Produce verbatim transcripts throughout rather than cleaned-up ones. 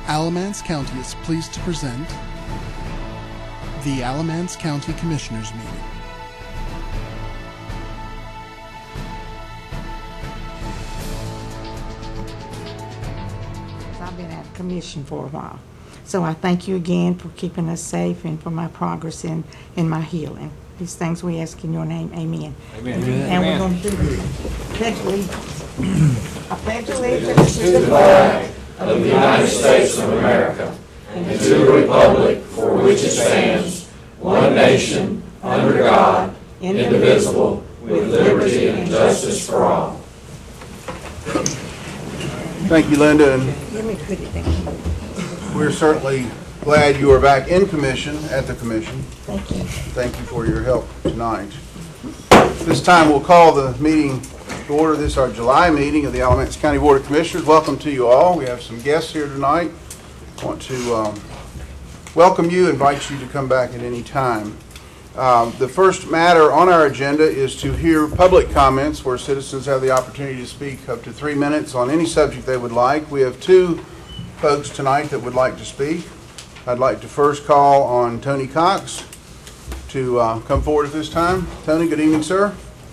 Alamance County is pleased to present the Alamance County Commissioners Meeting. I've been at the commission for a while. So I thank you again for keeping us safe and for my progress in, in my healing. These things we ask in your name. Amen. Amen. And Amen. we're going to do this. Pledge allegiance. I pledge allegiance to the flag of the United States of America and to the republic for which it stands, one nation, under God, indivisible, with liberty and justice for all. Thank you, Linda, and Let me put it down. we're certainly glad you are back in commission, at the commission. Thank you. Thank you for your help tonight. This time we'll call the meeting to order. This is our July meeting of the Alamance County Board of Commissioners. Welcome to you all. We have some guests here tonight. I want to um, welcome you, invite you to come back at any time. Um, the first matter on our agenda is to hear public comments where citizens have the opportunity to speak up to three minutes on any subject they would like. We have two folks tonight that would like to speak. I'd like to first call on Tony Cox to uh, come forward at this time. Tony, good evening, sir.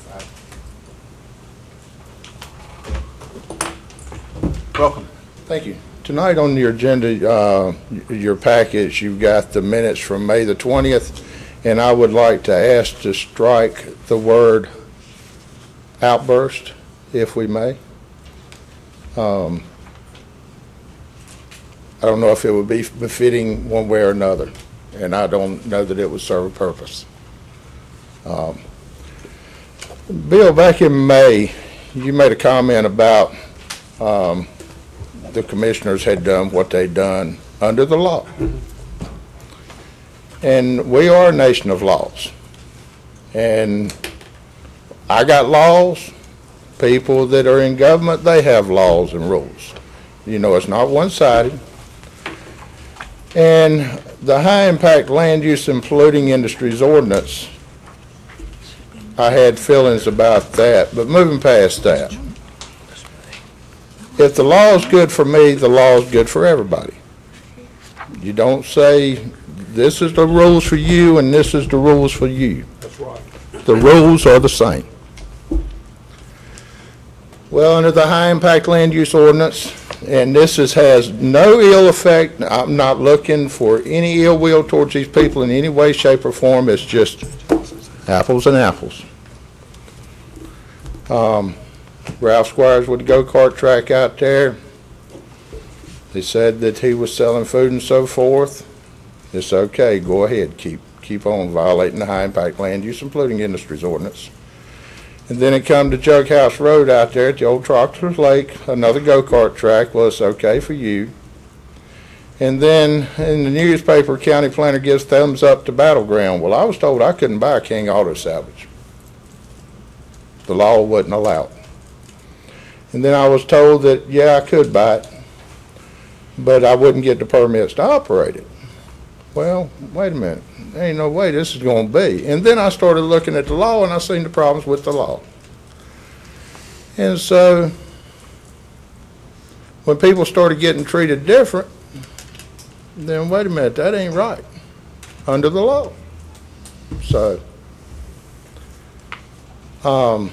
Welcome. Thank you. Tonight on your agenda, uh, your package, you've got the minutes from May the twentieth, and I would like to ask to strike the word outburst, if we may. Um, I don't know if it would be befitting one way or another, and I don't know that it would serve a purpose. Um, Bill, back in May, you made a comment about um, the commissioners had done what they'd done under the law. And we are a nation of laws. And I got laws. People that are in government, they have laws and rules. You know, it's not one-sided. And the high impact land use and polluting industries ordinance, I had feelings about that, but moving past that. If the law is good for me, the law is good for everybody. You don't say, this is the rules for you and this is the rules for you. That's right. The rules are the same. Well, under the high impact land use ordinance, and this is, has no ill effect, I'm not looking for any ill will towards these people in any way, shape, or form. It's just apples and apples. Um, Ralph Squires with the go-kart track out there, they said that he was selling food and so forth. It's okay, go ahead, keep keep on violating the high impact land use and polluting industries ordinance. And then it come to Jug House Road out there at the old Troctors Lake, another go-kart track. Well, it's okay for you. And then in the newspaper, county planner gives thumbs up to Battleground. Well, I was told I couldn't buy a King Auto Salvage. The law wouldn't allow it. And then I was told that, yeah, I could buy it, but I wouldn't get the permits to operate it. Well, wait a minute. There ain't no way this is going to be. And then I started looking at the law, and I seen the problems with the law. And so when people started getting treated different, then wait a minute, that ain't right under the law. So um,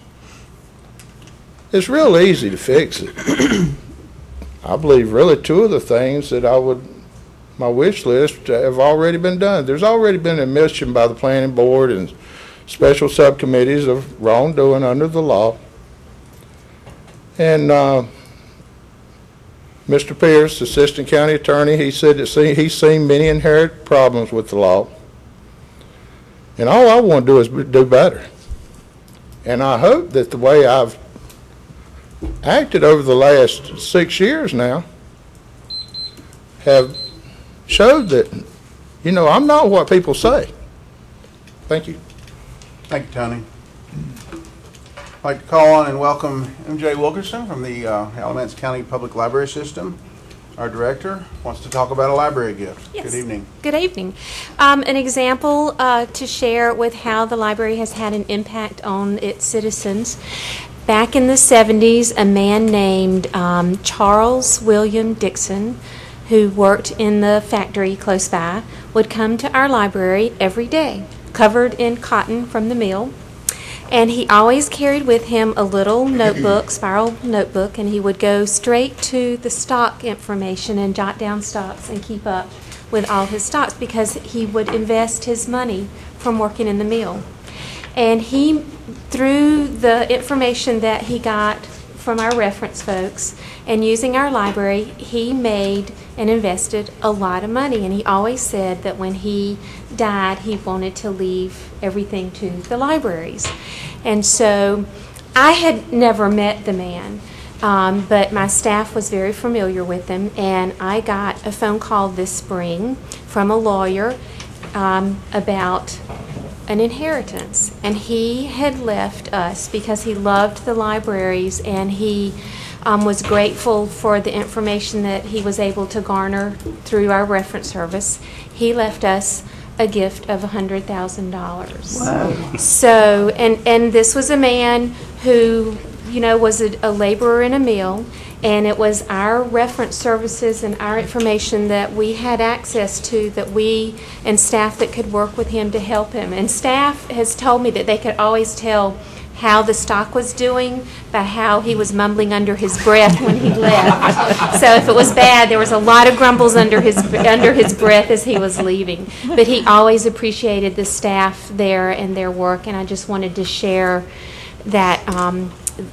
it's real easy to fix it. I believe really two of the things that I would, my wish list, have already been done. There's already been admission by the planning board and special subcommittees of wrongdoing under the law. And uh, Mister Pierce, assistant county attorney, he said that see, he's seen many inherent problems with the law. And all I want to do is do better. And I hope that the way I've acted over the last six years now have showed that, you know, I'm not what people say. Thank you. Thank you, Tony. I'd like to call on and welcome M J Wilkerson from the uh, Alamance County Public Library System. Our director wants to talk about a library gift. Yes. Good evening. Good evening. Um, an example uh, to share with how the library has had an impact on its citizens. Back in the seventies, a man named um, Charles William Dixon who worked in the factory close by, would come to our library every day, covered in cotton from the mill. And he always carried with him a little notebook, spiral notebook, and he would go straight to the stock information and jot down stocks and keep up with all his stocks because he would invest his money from working in the mill. And he, through the information that he got from our reference folks and using our library, he made and invested a lot of money. And he always said that when he died, he wanted to leave everything to the libraries. And so I had never met the man, um, but my staff was very familiar with him. And I got a phone call this spring from a lawyer um, about an inheritance, and he had left us because he loved the libraries, and he um, was grateful for the information that he was able to garner through our reference service. He left us a gift of one hundred thousand dollars. Wow. So, and, and this was a man who, you know, was a, a laborer in a mill, and it was our reference services and our information that we had access to, that we and staff that could work with him to help him. And staff has told me that they could always tell how the stock was doing by how he was mumbling under his breath when he left. So if it was bad, there was a lot of grumbles under his under his breath as he was leaving. But he always appreciated the staff there and their work, and I just wanted to share that um,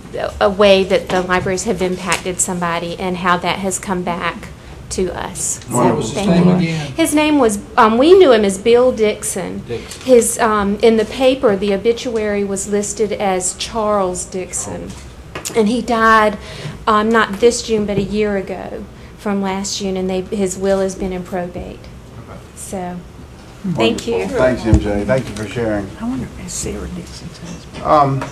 a way that the libraries have impacted somebody and how that has come back to us. What was So, his thank name you. again? His name was, um, we knew him as Bill Dixon. Dixon. His, um, in the paper, the obituary was listed as Charles Dixon. And he died um, not this June, but a year ago from last June, and they, his will has been in probate. So, thank you. Wonderful. Thanks, M J. Thank you for sharing. I wonder if that's Sarah Dixon's husband. Um,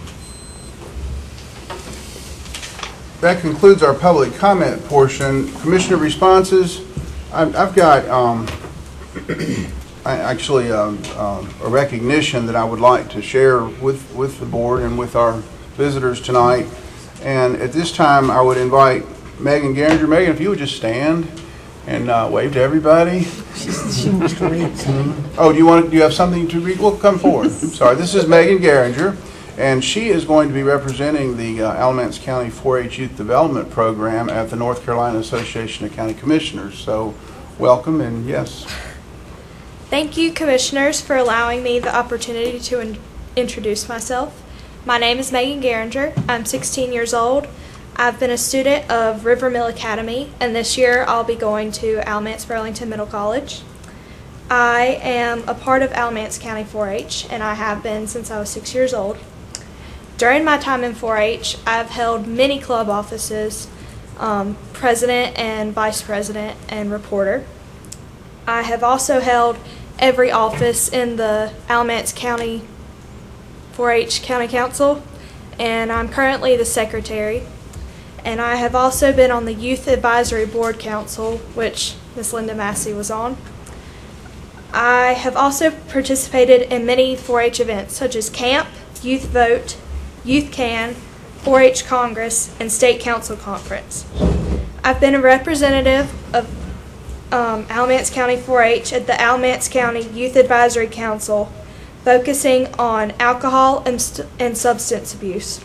That concludes our public comment portion. Commissioner responses. I've, I've got um, I actually um, um, a recognition that I would like to share with, with the board and with our visitors tonight. And at this time, I would invite Megan Garinger. Megan, if you would just stand and uh, wave to everybody. She wants to read something. Oh, do you want? Do you have something to read? Well, come forward. I'm sorry. This is Megan Garinger. And she is going to be representing the uh, Alamance County four H Youth Development Program at the North Carolina Association of County Commissioners. So welcome, and yes. Thank you, Commissioners, for allowing me the opportunity to in introduce myself. My name is Megan Garinger. I'm sixteen years old. I've been a student of River Mill Academy, and this year I'll be going to Alamance Burlington Middle College. I am a part of Alamance County four H, and I have been since I was six years old. During my time in four H, I've held many club offices, um, president and vice president and reporter. I have also held every office in the Alamance County four H County Council, and I'm currently the secretary. And I have also been on the Youth Advisory Board Council, which Miz Linda Massey was on. I have also participated in many four H events, such as camp, youth vote, Youth Can, four H Congress, and State Council Conference. I've been a representative of um, Alamance County four H at the Alamance County Youth Advisory Council, focusing on alcohol and, st and substance abuse.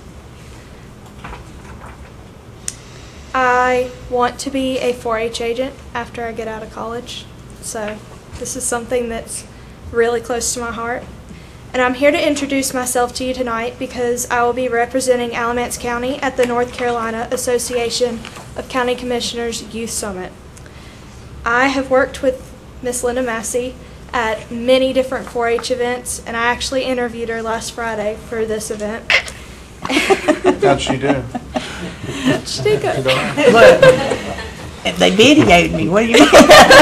I want to be a four H agent after I get out of college, so this is something that's really close to my heart. And I'm here to introduce myself to you tonight because I will be representing Alamance County at the North Carolina Association of County Commissioners Youth Summit. I have worked with Miss Linda Massey at many different four H events, and I actually interviewed her last Friday for this event. How'd she do? She did good. Look, they videoed me. What do you mean?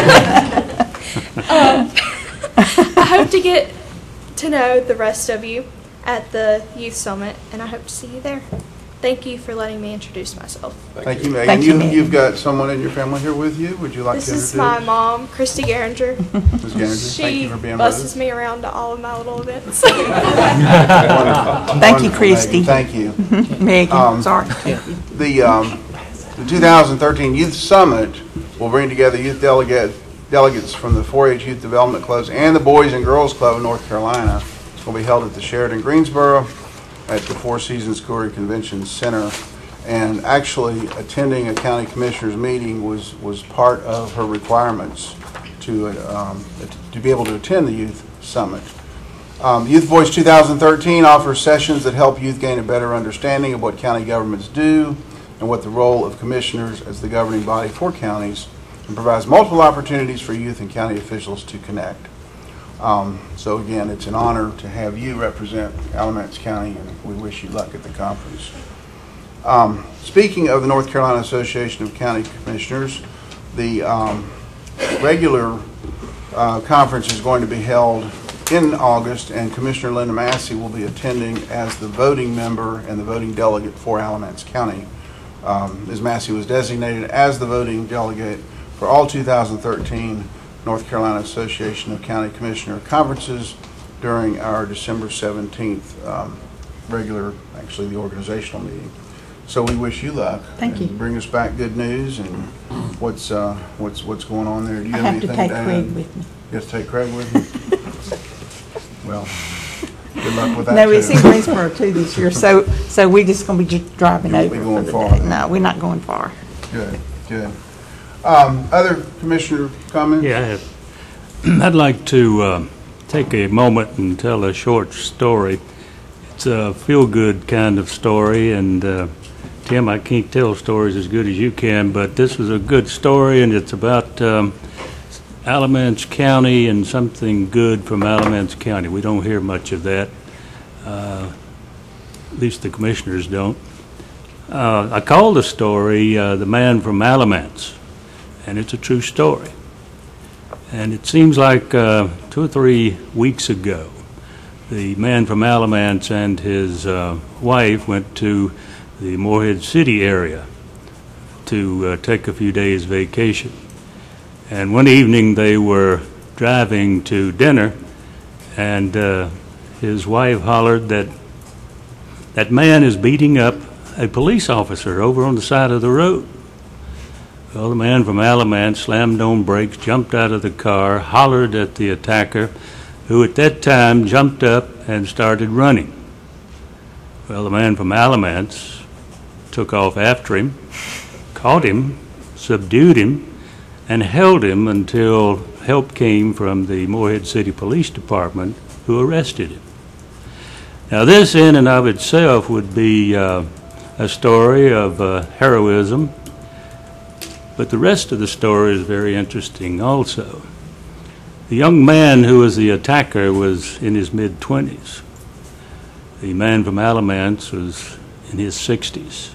um, I hope to get to know the rest of you at the Youth Summit, and I hope to see you there. Thank you for letting me introduce myself. Thank you, Megan. Thank you, you, Megan. You've got someone in your family here with you. Would you like This to is introduce? my mom, Christy Garinger. Miz Garinger, thank She you for being with buses us. me around to all of my little events. Thank you, Wonderful, Christy. Megan. Thank you. Megan, Um, sorry. The, um, the two thousand thirteen Youth Summit will bring together youth delegate, delegates from the four H Youth Development Clubs and the Boys and Girls Club of North Carolina. It will be held at the Sheraton Greensboro at the Four Seasons Cougar Convention Center. And actually, attending a county commissioners meeting was, was part of her requirements to, um, to be able to attend the Youth Summit. Um, Youth Voice two thousand thirteen offers sessions that help youth gain a better understanding of what county governments do and what the role of commissioners as the governing body for counties, and provides multiple opportunities for youth and county officials to connect. Um, so again, it's an honor to have you represent Alamance County, and we wish you luck at the conference. Um, speaking of the North Carolina Association of County Commissioners, the um, regular uh, conference is going to be held in August, and Commissioner Linda Massey will be attending as the voting member and the voting delegate for Alamance County. Um, Miz Massey was designated as the voting delegate for all two thousand thirteen North Carolina Association of County Commissioner conferences during our December seventeenth um, regular, actually the organizational meeting. So we wish you luck. Thank you. Bring us back good news and what's uh, what's what's going on there. Do you I have, have anything to take to Craig add? with me. You have to take Craig with you? Well, good luck with that. No, it's too. in Greensboro too this year, so, so we're just gonna be just driving You won't over be for going the far, day. then. No, we're not going far. Good, good. Um, other commissioner comments? Yeah, I have. I'd like to uh, take a moment and tell a short story. It's a feel-good kind of story, and uh, Tim, I can't tell stories as good as you can, but this was a good story, and it's about um, Alamance County and something good from Alamance County. We don't hear much of that. Uh, at least the commissioners don't. Uh, I call the story uh, The Man from Alamance, and it's a true story. And it seems like uh, two or three weeks ago, the man from Alamance and his uh, wife went to the Morehead City area to uh, take a few days vacation. And one evening they were driving to dinner, and uh, his wife hollered that that man is beating up a police officer over on the side of the road. Well, the man from Alamance slammed on brakes, jumped out of the car, hollered at the attacker, who at that time jumped up and started running. Well, the man from Alamance took off after him, caught him, subdued him, and held him until help came from the Morehead City Police Department, who arrested him. Now, this in and of itself would be uh, a story of uh, heroism, but the rest of the story is very interesting also. The young man who was the attacker was in his mid-twenties. The man from Alamance was in his sixties.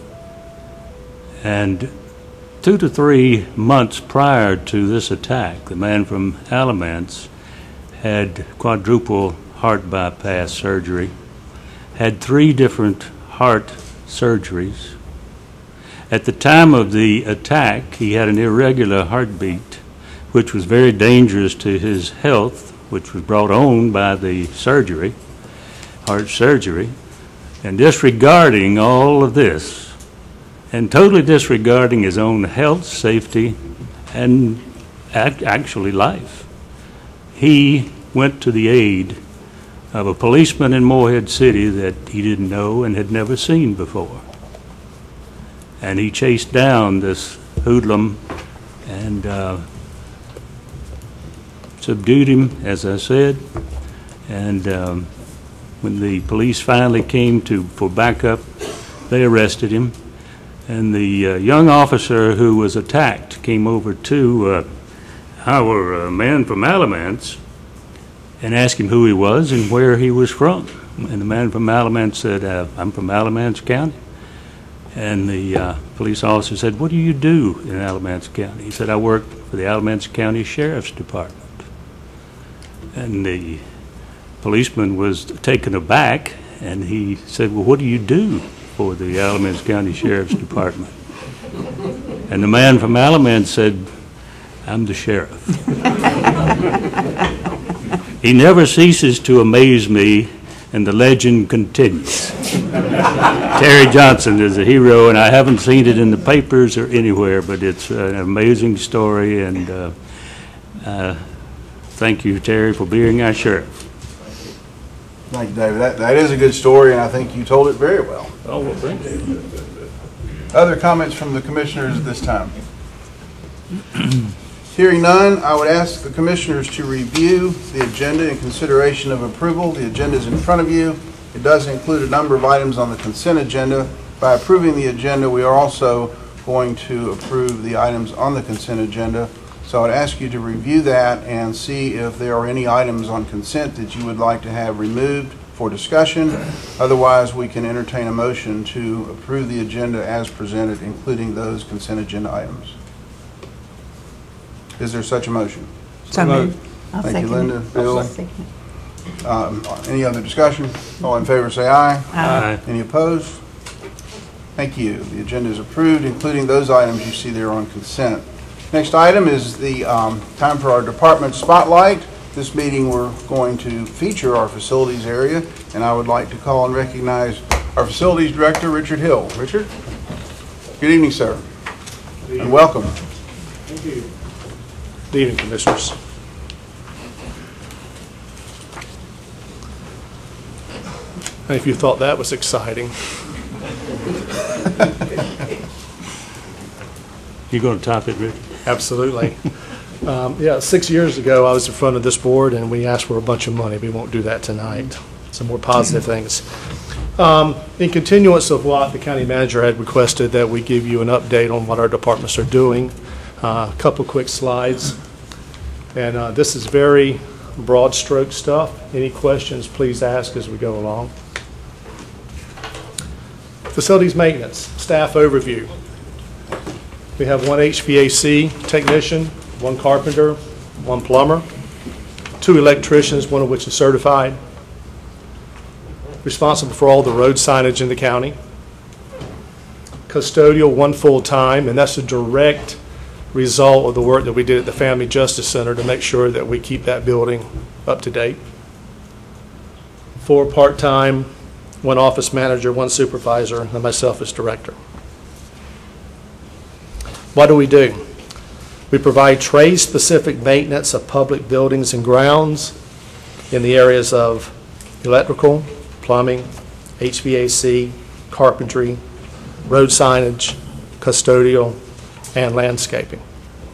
And two to three months prior to this attack, the man from Alamance had quadruple heart bypass surgery, had three different heart surgeries. At the time of the attack, he had an irregular heartbeat, which was very dangerous to his health, which was brought on by the surgery, heart surgery. And disregarding all of this, and totally disregarding his own health, safety, and act, actually life, he went to the aid of a policeman in Morehead City that he didn't know and had never seen before. And he chased down this hoodlum and uh, subdued him, as I said. And um, when the police finally came to for backup, they arrested him. And the uh, young officer who was attacked came over to uh, our uh, man from Alamance and asked him who he was and where he was from. And the man from Alamance said, uh, I'm from Alamance County. And the uh, police officer said, what do you do in Alamance County? He said, I work for the Alamance County Sheriff's Department. And the policeman was taken aback, and he said, well, what do you do for the Alamance County Sheriff's Department? And the man from Alamance said, I'm the sheriff. He never ceases to amaze me, and the legend continues. Terry Johnson is a hero, and I haven't seen it in the papers or anywhere, but it's an amazing story, and uh, uh, thank you, Terry, for being our sheriff. Thank you, David. That, that is a good story, and I think you told it very well. Oh, well, thank you. Other comments from the commissioners at this time? Hearing none, I would ask the commissioners to review the agenda in consideration of approval. The agenda is in front of you. It does include a number of items on the consent agenda. By approving the agenda, we are also going to approve the items on the consent agenda. So I would ask you to review that and see if there are any items on consent that you would like to have removed for discussion. Otherwise, we can entertain a motion to approve the agenda as presented, including those consent agenda items. Is there such a motion? So moved. I'll Thank you, second Linda. it. Bill? I'll second it. Um, Any other discussion? All in favor say aye. Aye. Any opposed? Thank you. The agenda is approved, including those items you see there on consent. Next item is the um, time for our department spotlight. This meeting we're going to feature our facilities area, and I would like to call and recognize our facilities director, Richard Hill. Richard? Good evening, sir. Good evening. And welcome. Thank you. Good evening, commissioners. And if you thought that was exciting. You going to top it, Richard? Absolutely. Um, yeah, six years ago, I was in front of this board, and we asked for a bunch of money. We won't do that tonight. Some more positive things. Um, in continuance of what the county manager had requested, that we give you an update on what our departments are doing. Uh, a couple quick slides. And uh, this is very broad stroke stuff. Any questions, please ask as we go along. Facilities maintenance, staff overview. We have one H V A C technician, one carpenter, one plumber, two electricians, one of which is certified, responsible for all the road signage in the county, custodial, one full-time, and that's a direct result of the work that we did at the Family Justice Center to make sure that we keep that building up to date. Four part-time, one office manager, one supervisor, and myself as director. What do we do? We provide trade-specific maintenance of public buildings and grounds in the areas of electrical, plumbing, H V A C, carpentry, road signage, custodial, and landscaping.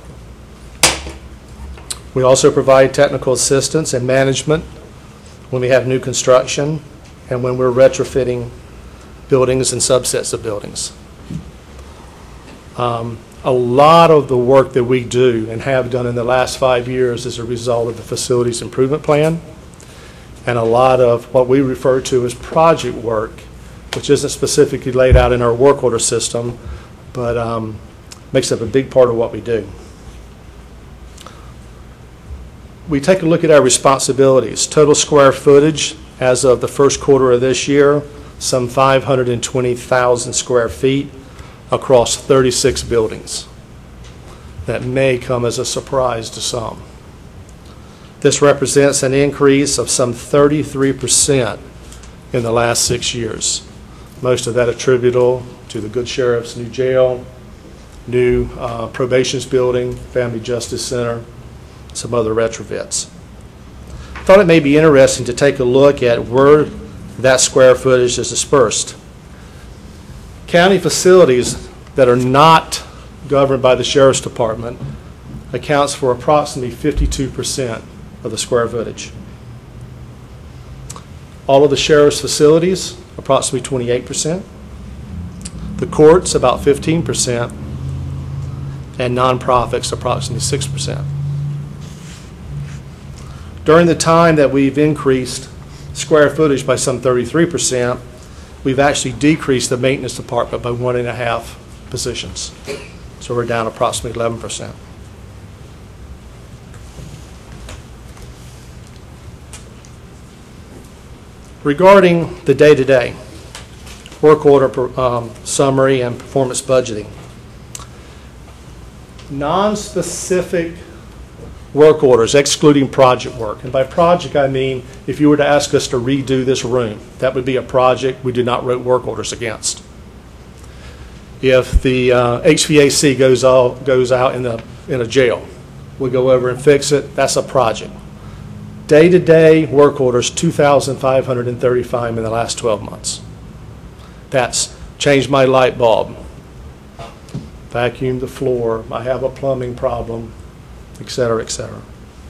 We also provide technical assistance and management when we have new construction and when we're retrofitting buildings and subsets of buildings. Um, a lot of the work that we do and have done in the last five years is a result of the facilities improvement plan, and a lot of what we refer to as project work, which isn't specifically laid out in our work order system, but um, makes up a big part of what we do. We take a look at our responsibilities. Total square footage as of the first quarter of this year, some five hundred twenty thousand square feet across thirty-six buildings. That may come as a surprise to some. This represents an increase of some thirty-three percent in the last six years. Most of that attributable to the Good Sheriff's new jail, new uh, probations building, Family Justice Center, some other retrofits. Thought it may be interesting to take a look at where that square footage is dispersed. County facilities that are not governed by the Sheriff's Department accounts for approximately fifty-two percent of the square footage. All of the Sheriff's facilities, approximately twenty-eight percent. The courts, about fifteen percent. And nonprofits, approximately six percent. During the time that we've increased square footage by some thirty-three percent, we've actually decreased the maintenance department by one and a half positions. So we're down approximately eleven percent. Regarding the day-to-day, work order um, summary and performance budgeting. Non-specific work orders, excluding project work. And by project, I mean if you were to ask us to redo this room, that would be a project we do not write work orders against. If the uh, H V A C goes, all, goes out in, the, in a jail, we go over and fix it, that's a project. Day-to-day work orders, two thousand five hundred thirty-five in the last twelve months. That's changed my light bulb, vacuum the floor, I have a plumbing problem, et cetera, et cetera.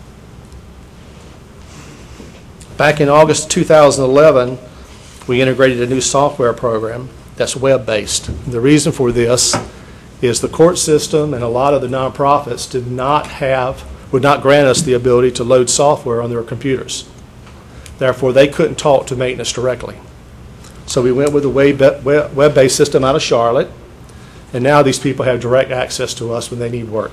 Back in August two thousand eleven, we integrated a new software program that's web-based. The reason for this is the court system and a lot of the nonprofits did not have, would not grant us the ability to load software on their computers. Therefore, they couldn't talk to maintenance directly. So we went with a web-based system out of Charlotte, and now these people have direct access to us when they need work.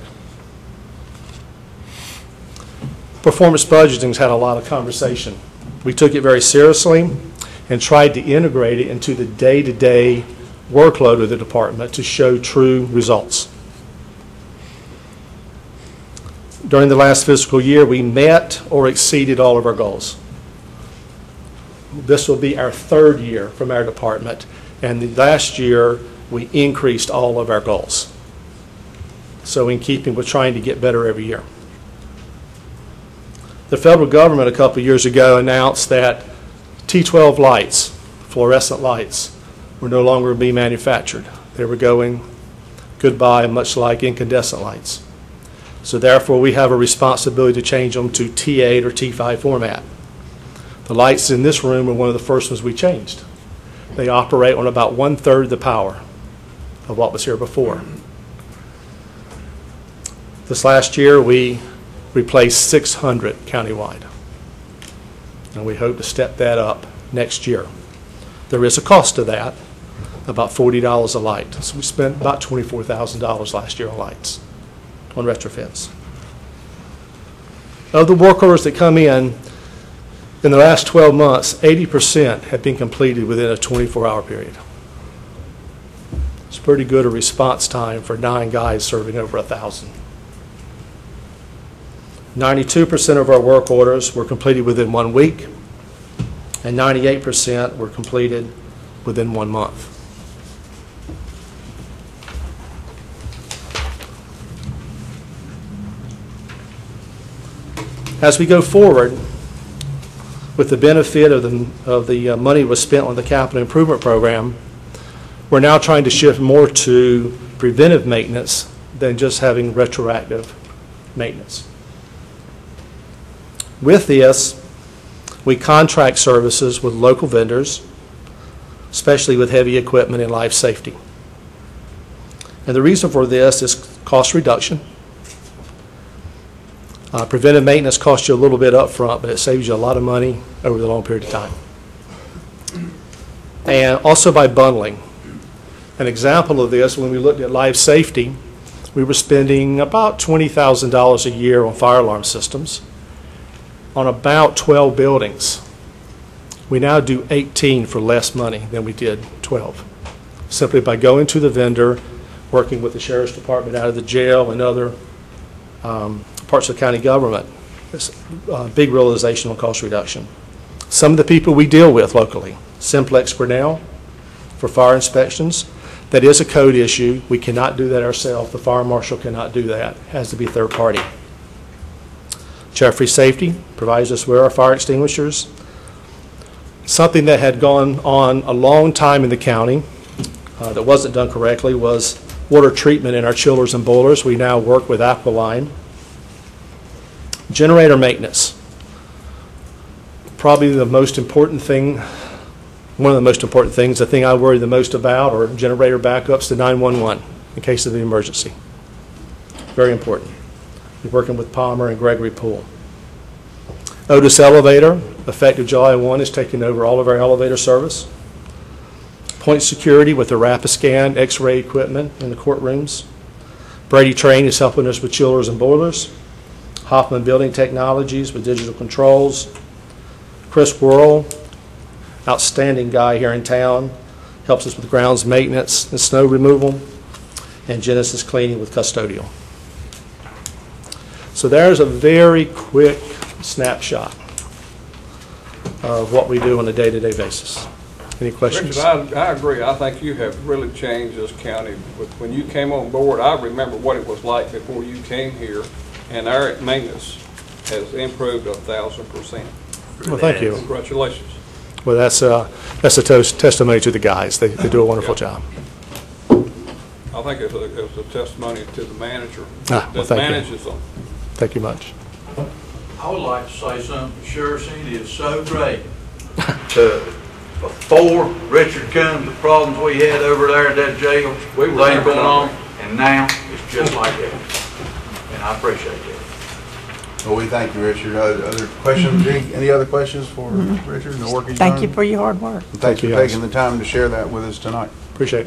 Performance budgeting's had a lot of conversation. We took it very seriously and tried to integrate it into the day-to-day workload of the department to show true results. During the last fiscal year, we met or exceeded all of our goals. This will be our third year from our department, and the last year we increased all of our goals. So in keeping with trying to get better every year. The federal government a couple of years ago announced that T twelve lights, fluorescent lights, were no longer being manufactured. They were going goodbye, much like incandescent lights. So therefore, we have a responsibility to change them to T eight or T five format. The lights in this room are one of the first ones we changed. They operate on about one-third the power of what was here before. This last year, we replaced six hundred countywide. And we hope to step that up next year. There is a cost to that, about forty dollars a light. So we spent about twenty-four thousand dollars last year on lights, on retrofits. Of the work orders that come in, in the last twelve months, eighty percent have been completed within a twenty-four hour period. It's pretty good a response time for nine guys serving over a thousand. ninety-two percent of our work orders were completed within one week, and ninety-eight percent were completed within one month. As we go forward, with the benefit of the, of the uh, money was spent on the capital improvement program, we're now trying to shift more to preventive maintenance than just having retroactive maintenance. With this, we contract services with local vendors, especially with heavy equipment and life safety. And the reason for this is cost reduction. Uh, preventive maintenance costs you a little bit up front, but it saves you a lot of money over the long period of time. And also by bundling. An example of this, when we looked at life safety, we were spending about twenty thousand dollars a year on fire alarm systems on about twelve buildings. We now do eighteen for less money than we did twelve. Simply by going to the vendor, working with the sheriff's department out of the jail and other um, parts of the county government. It's a big realization on cost reduction. Some of the people we deal with locally, Simplex Grinnell for fire inspections, that is a code issue. We cannot do that ourselves. The fire marshal cannot do that. It has to be third party. Jeffrey Safety provides us with our fire extinguishers. Something that had gone on a long time in the county uh, that wasn't done correctly was water treatment in our chillers and boilers. We now work with Aqualine. Generator maintenance. Probably the most important thing, one of the most important things, the thing I worry the most about are generator backups to nine one one in case of an emergency. Very important. We're working with Palmer and Gregory Poole. Otis Elevator, effective July first, is taking over all of our elevator service. Point Security with the Rapiscan X-ray equipment in the courtrooms. Brady Train is helping us with chillers and boilers. Hoffman Building Technologies with digital controls. Chris Worrell, outstanding guy here in town, helps us with grounds maintenance and snow removal. And Genesis Cleaning with custodial. So there's a very quick snapshot of what we do on a day-to-day basis. Any questions? Richard, I, I agree. I think you have really changed this county. When you came on board, I remember what it was like before you came here, and our maintenance has improved a thousand percent. Well, thank you. Congratulations. Well, that's uh, that's a tos- testimony to the guys. They, they do a wonderful Yeah. job. I think it's a, it's a testimony to the manager Ah, well, that thank you. manages them. Thank you much. I would like to say something to Sheriff Cindy. It's so great to, before Richard comes, the problems we had over there at that jail, we were there going on, and now it's just like that. And I appreciate that. Well, we thank you, Richard. Uh, Other questions? Any any other questions for Richard and the work he's done? Thank you for your hard work. And Thanks Thank for you, guys. taking the time to share that with us tonight. Appreciate it.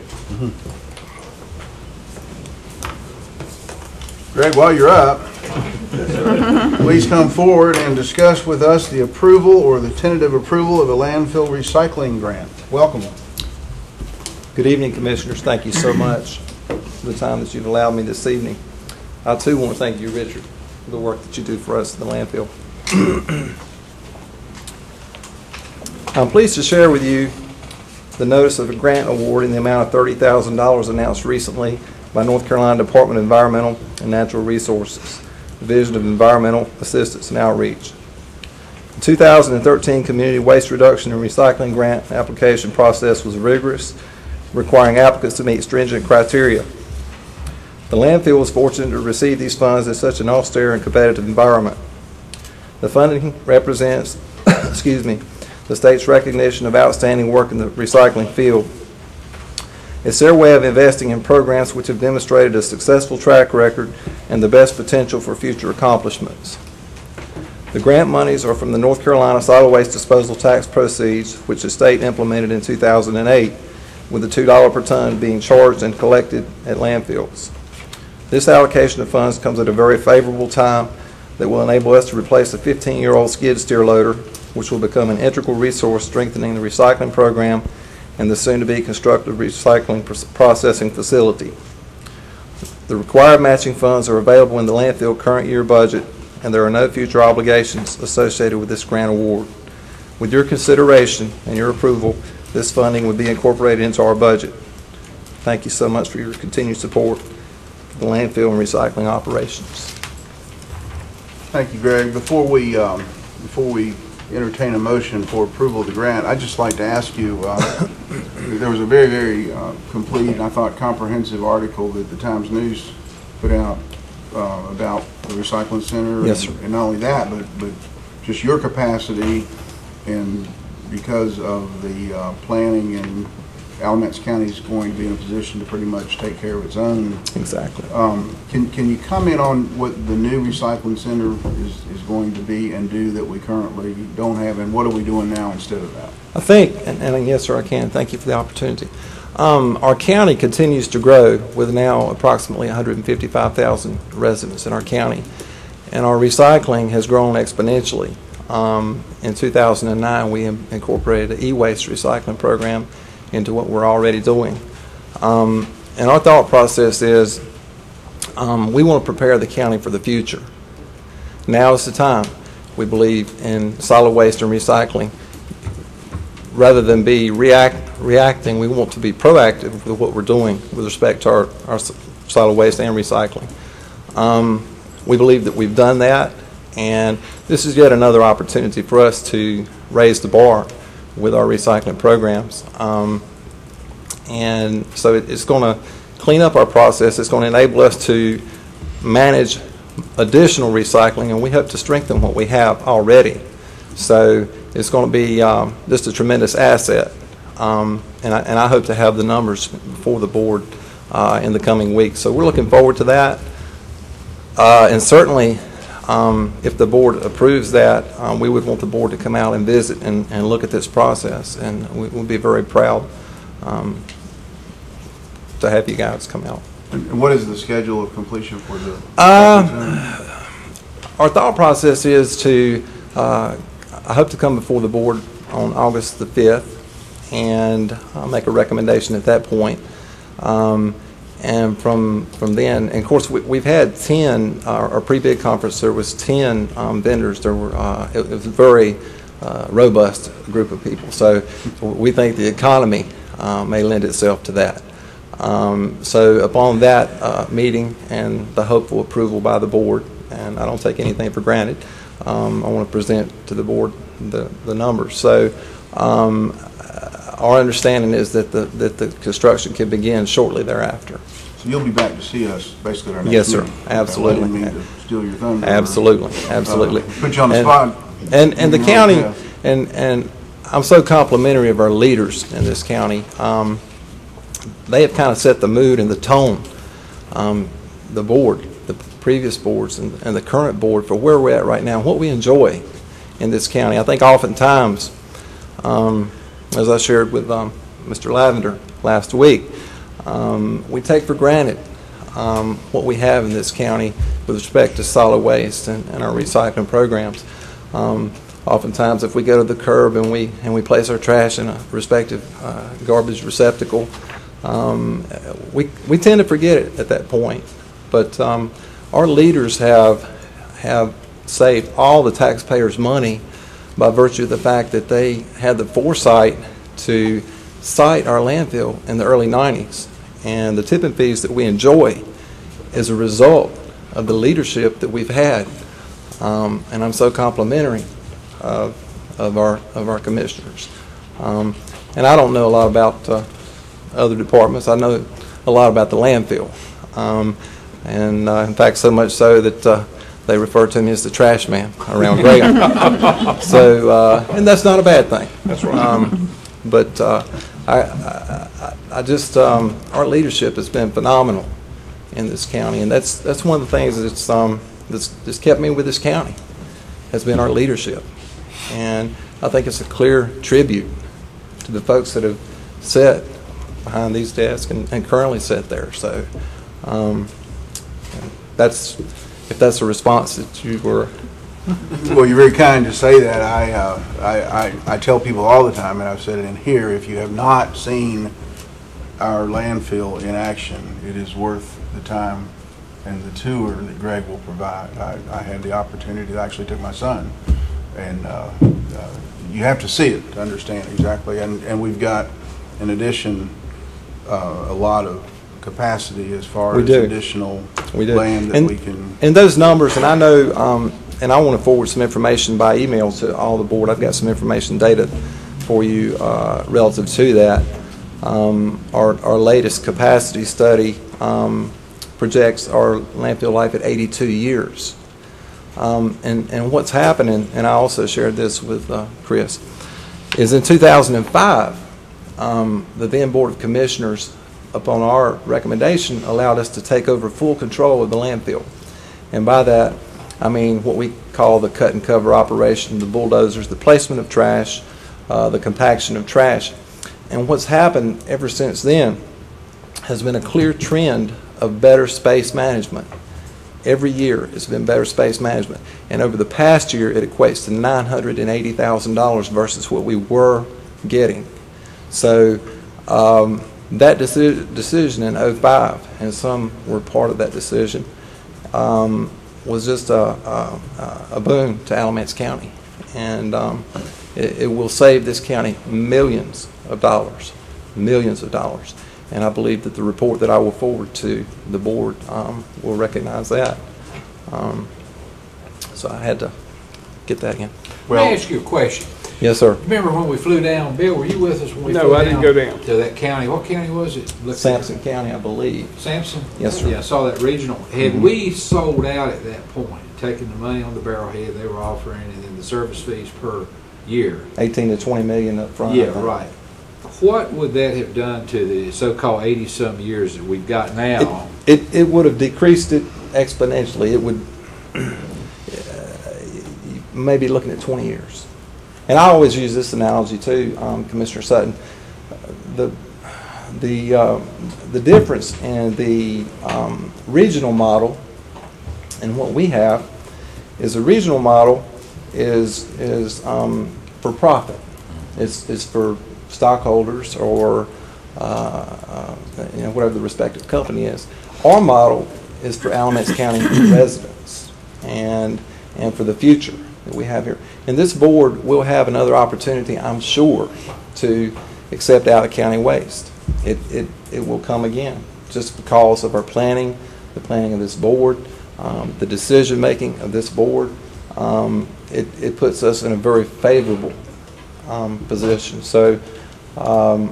Greg, while you're up, please come forward and discuss with us the approval or the tentative approval of a landfill recycling grant. Welcome. Good evening, Commissioners. Thank you so much for the time that you've allowed me this evening. I too want to thank you, Richard, for the work that you do for us at the landfill. I'm pleased to share with you the notice of a grant award in the amount of thirty thousand dollars announced recently by North Carolina Department of Environmental and Natural Resources, Division of Environmental Assistance and Outreach. The two thousand thirteen Community Waste Reduction and Recycling Grant application process was rigorous, requiring applicants to meet stringent criteria. The landfill was fortunate to receive these funds in such an austere and competitive environment. The funding represents, excuse me, the state's recognition of outstanding work in the recycling field. It's their way of investing in programs which have demonstrated a successful track record and the best potential for future accomplishments. The grant monies are from the North Carolina Solid Waste Disposal Tax proceeds, which the state implemented in two thousand eight, with the two dollars per ton being charged and collected at landfills. This allocation of funds comes at a very favorable time that will enable us to replace a fifteen-year-old skid steer loader, which will become an integral resource strengthening the recycling program and the soon-to-be constructed recycling processing facility. The required matching funds are available in the landfill current year budget, and there are no future obligations associated with this grant award. With your consideration and your approval, this funding would be incorporated into our budget. Thank you so much for your continued support for the landfill and recycling operations. Thank you, Greg. Before we um, before we entertain a motion for approval of the grant, I'd just like to ask you, uh, there was a very, very uh, complete and I thought comprehensive article that the Times News put out uh, about the recycling center. Yes, sir. And, and not only that, but, but just your capacity, and because of the uh, planning, and Alamance County is going to be in a position to pretty much take care of its own. Exactly. Um, can, can you comment on what the new recycling center is, is going to be and do that we currently don't have, and what are we doing now instead of that? I think, and, and yes, sir, I can. Thank you for the opportunity. Um, our county continues to grow with now approximately one hundred fifty-five thousand residents in our county, and our recycling has grown exponentially. Um, in two thousand nine, we incorporated an e-waste recycling program into what we're already doing. Um, and our thought process is um, we want to prepare the county for the future. Now is the time. We believe in solid waste and recycling. Rather than be react, reacting, we want to be proactive with what we're doing with respect to our, our solid waste and recycling. Um, we believe that we've done that, and this is yet another opportunity for us to raise the bar with our recycling programs. Um, and so it, it's going to clean up our process. It's going to enable us to manage additional recycling, and we hope to strengthen what we have already. So it's going to be um, just a tremendous asset, um, and, I, and I hope to have the numbers for the board uh, in the coming weeks. So we're looking forward to that, uh, and certainly um, if the board approves that, um, we would want the board to come out and visit and, and look at this process, and we, we'll be very proud um, to have you guys come out. And what is the schedule of completion for the Uh, our thought process is to, uh, I hope to come before the board on August the fifth, and I'll make a recommendation at that point. Um, and from from then, and of course, we, we've had ten, our, our pre-bid conference, there was ten um, vendors. There were, uh, it, it was a very uh, robust group of people. So we think the economy uh, may lend itself to that. Um, so upon that uh, meeting and the hopeful approval by the board, and I don't take anything for granted, um, I want to present to the board the, the numbers. So um, our understanding is that the, that the construction can begin shortly thereafter. So you'll be back to see us basically at our next Yes, sir. meeting? Absolutely. I didn't mean to steal your thunder. Absolutely, absolutely. Uh, put you on the and, spot. And, and the You know, county, yeah. and, and I'm so complimentary of our leaders in this county. Um, they have kind of set the mood and the tone, um, the board, the previous boards and, and the current board for where we're at right now, what we enjoy in this county. I think oftentimes, um, as I shared with um, Mister Lavender last week, um, we take for granted um, what we have in this county with respect to solid waste and, and our recycling programs. Um, oftentimes, if we go to the curb and we and we place our trash in a respective uh, garbage receptacle, um, we we tend to forget it at that point. But um, our leaders have have saved all the taxpayers' money by virtue of the fact that they had the foresight to site our landfill in the early nineties. And the tipping fees that we enjoy is a result of the leadership that we've had. Um, and I'm so complimentary of, of, our, of our commissioners. Um, and I don't know a lot about uh, other departments. I know a lot about the landfill. Um, and uh, in fact, so much so that uh, they refer to me as the trash man around Graham. So, uh, and that's not a bad thing. That's right. Um, but uh, I, I, I just, um, our leadership has been phenomenal in this county, and that's that's one of the things that's um, that's, that's kept me with this county, has been our leadership. And I think it's a clear tribute to the folks that have sat behind these desks and, and currently sit there. So um, that's, if that's a response that you were. Well, you're very kind to say that. I, uh, I, I, I tell people all the time, and I've said it in here, if you have not seen our landfill in action, it is worth the time and the tour that Greg will provide. I, I had the opportunity, I actually took my son, and uh, uh, you have to see it to understand exactly. And, and we've got, in addition, uh, a lot of capacity as far we as do. additional we do. land that and, we can. And those numbers, and I know, um, and I want to forward some information by email to all the board. I've got some information data for you uh, relative to that. Um, our, our latest capacity study um, projects our landfill life at eighty-two years. Um, and, and what's happening, and I also shared this with uh, Chris, is in two thousand five, um, the then Board of Commissioners, upon our recommendation, allowed us to take over full control of the landfill. And by that, I mean what we call the cut and cover operation, the bulldozers, the placement of trash, uh, the compaction of trash. And what's happened ever since then has been a clear trend of better space management. Every year it's been better space management. And over the past year it equates to nine hundred eighty thousand dollars versus what we were getting. So um, that deci decision in oh five, and some were part of that decision, um, was just a, a, a boon to Alamance County. And um, it, it will save this county millions of dollars, millions of dollars. And I believe that the report that I will forward to the board um, will recognize that. Um, so I had to get that in. Well, let me ask you a question. Yes, sir. Remember when we flew down, Bill, were you with us when we No, flew I down? didn't go down. To that county. What county was it? Look Sampson County, I believe. Sampson? Yes, sir. Yeah, I saw that regional. Had Mm-hmm. we sold out at that point, taking the money on the barrelhead they were offering and then the service fees per year? eighteen to twenty million up front. Yeah, right. What would that have done to the so-called eighty-some years that we've got now? It, it, it would have decreased it exponentially. It would uh, maybe looking at twenty years. And I always use this analogy too, um, Commissioner Sutton. The the uh, the difference in the um, regional model and what we have is a regional model is is um, for profit. It's, it's for stockholders or uh, uh, you know, whatever the respective company is. Our model is for Alamance County residents and and for the future that we have here. And this board will have another opportunity, I'm sure, to accept out-of-county waste. It, it, it will come again just because of our planning, the planning of this board, um, the decision-making of this board. Um, it, it puts us in a very favorable um, position. So um,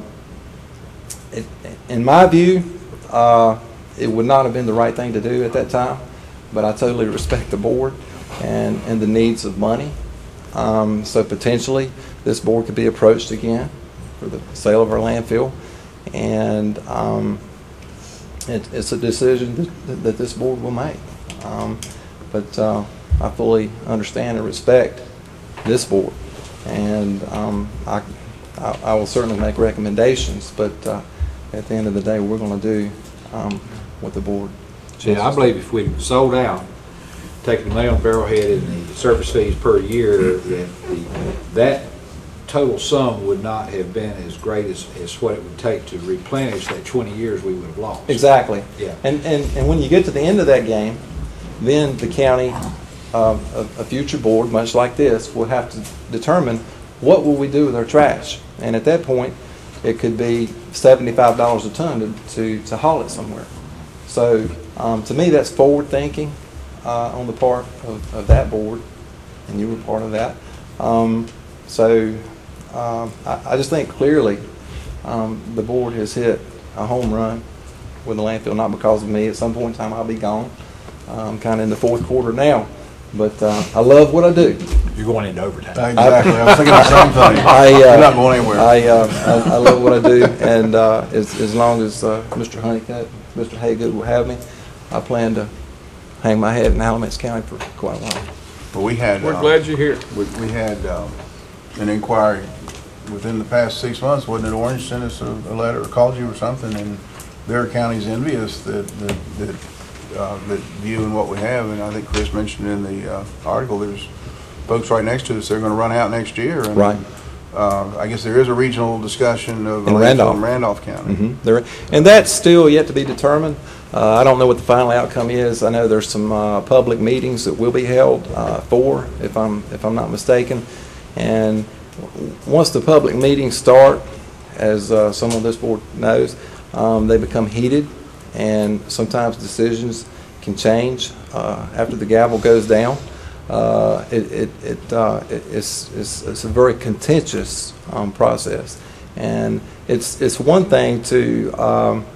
it, in my view, uh, it would not have been the right thing to do at that time, but I totally respect the board and, and the needs of money. Um, so potentially this board could be approached again for the sale of our landfill, and um, it, it's a decision that, that this board will make. Um, but uh, I fully understand and respect this board, and um, I, I, I will certainly make recommendations, but uh, at the end of the day, we're going to do um, what the board. Yeah, I believe if we sold out, taking the nail barrelhead and the service fees per year, that the, that total sum would not have been as great as, as what it would take to replenish that twenty years we would have lost. Exactly. Yeah. And, and, and when you get to the end of that game, then the county, uh, a, a future board, much like this, will have to determine what will we do with our trash. And at that point, it could be seventy-five dollars a ton to, to, to haul it somewhere. So um, to me, that's forward thinking uh, on the part of, of that board, and you were part of that. Um, so um, I, I just think clearly um, the board has hit a home run with the landfill, not because of me. At some point in time, I'll be gone. I'm kind of in the fourth quarter now, but uh, I love what I do. You're going into overtime. Exactly. I, I was thinking the same thing. I, uh, You're not going anywhere. I, uh, I, I love what I do, and uh, as, as long as uh, Mister Honeycutt, Mister Haygood will have me, I plan to hang my head in Alamance County for quite a while. Well, we had. We're uh, glad you're here. We, we had um, an inquiry within the past six months. Wasn't it Orange sent us a, a letter or called you or something? And their county's envious that that that, uh, that view and what we have. And I think Chris mentioned in the uh, article, there's folks right next to us. They're going to run out next year. And, right. Uh, I guess there is a regional discussion of in Randolph. in Randolph County. Mm-hmm. There, and that's still yet to be determined. Uh, I don't know what the final outcome is. I know there's some uh, public meetings that will be held uh, for, if I'm if I'm not mistaken. And once the public meetings start, as uh, someone on this board knows, um, they become heated, and sometimes decisions can change uh, after the gavel goes down. Uh, it it, it, uh, it it's, it's it's a very contentious um, process, and it's it's one thing to um,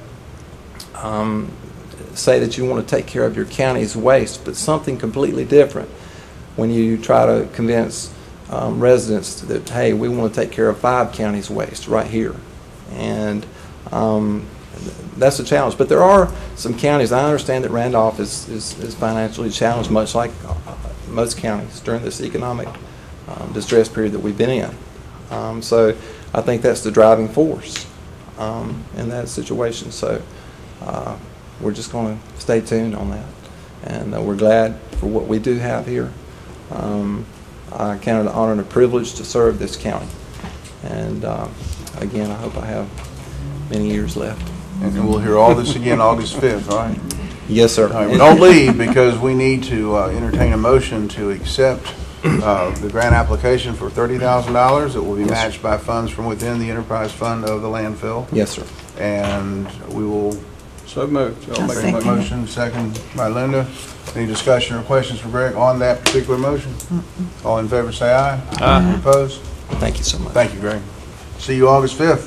um, say that you want to take care of your county's waste, but something completely different when you try to convince um, residents that, hey, we want to take care of five counties' waste right here, and um, that's a challenge. But there are some counties. I understand that Randolph is is, is financially challenged, much like uh, most counties during this economic um, distress period that we've been in. Um, so I think that's the driving force um, in that situation. So. Uh, We're just going to stay tuned on that, and uh, we're glad for what we do have here. Um, I count it an honor and a privilege to serve this county, and uh, again, I hope I have many years left. And, and we'll hear all this again August fifth, right? Yes, sir. All right, well, don't leave, because we need to uh, entertain a motion to accept uh, the grant application for thirty thousand dollars. It will be Yes, matched sir. by funds from within the enterprise fund of the landfill. Yes, sir. And we will. So moved. I'll I'll make a second. motion. Motion, second by Linda. Any discussion or questions for Greg on that particular motion? Mm-mm. All in favor say aye. Aye. Opposed? Thank you so much. Thank you, Greg. See you August fifth.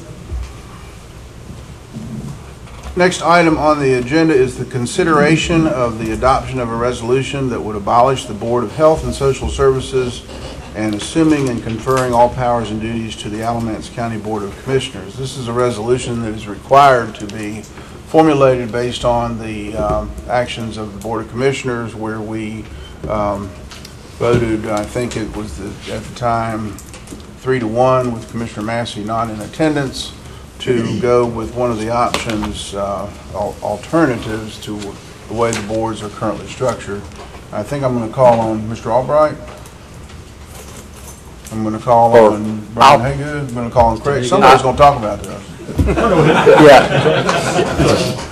Next item on the agenda is the consideration of the adoption of a resolution that would abolish the Board of Health and Social Services and assuming and conferring all powers and duties to the Alamance County Board of Commissioners. This is a resolution that is required to be formulated based on the um, actions of the Board of Commissioners, where we um, voted, I think it was the, at the time, three to one with Commissioner Massey not in attendance, to go with one of the options, uh, al alternatives to the way the boards are currently structured. I think I'm going to call on Mister Albright. I'm going to call Or on Brian Haygood. I'm going to call on Craig. Somebody's going to talk about this. Yeah.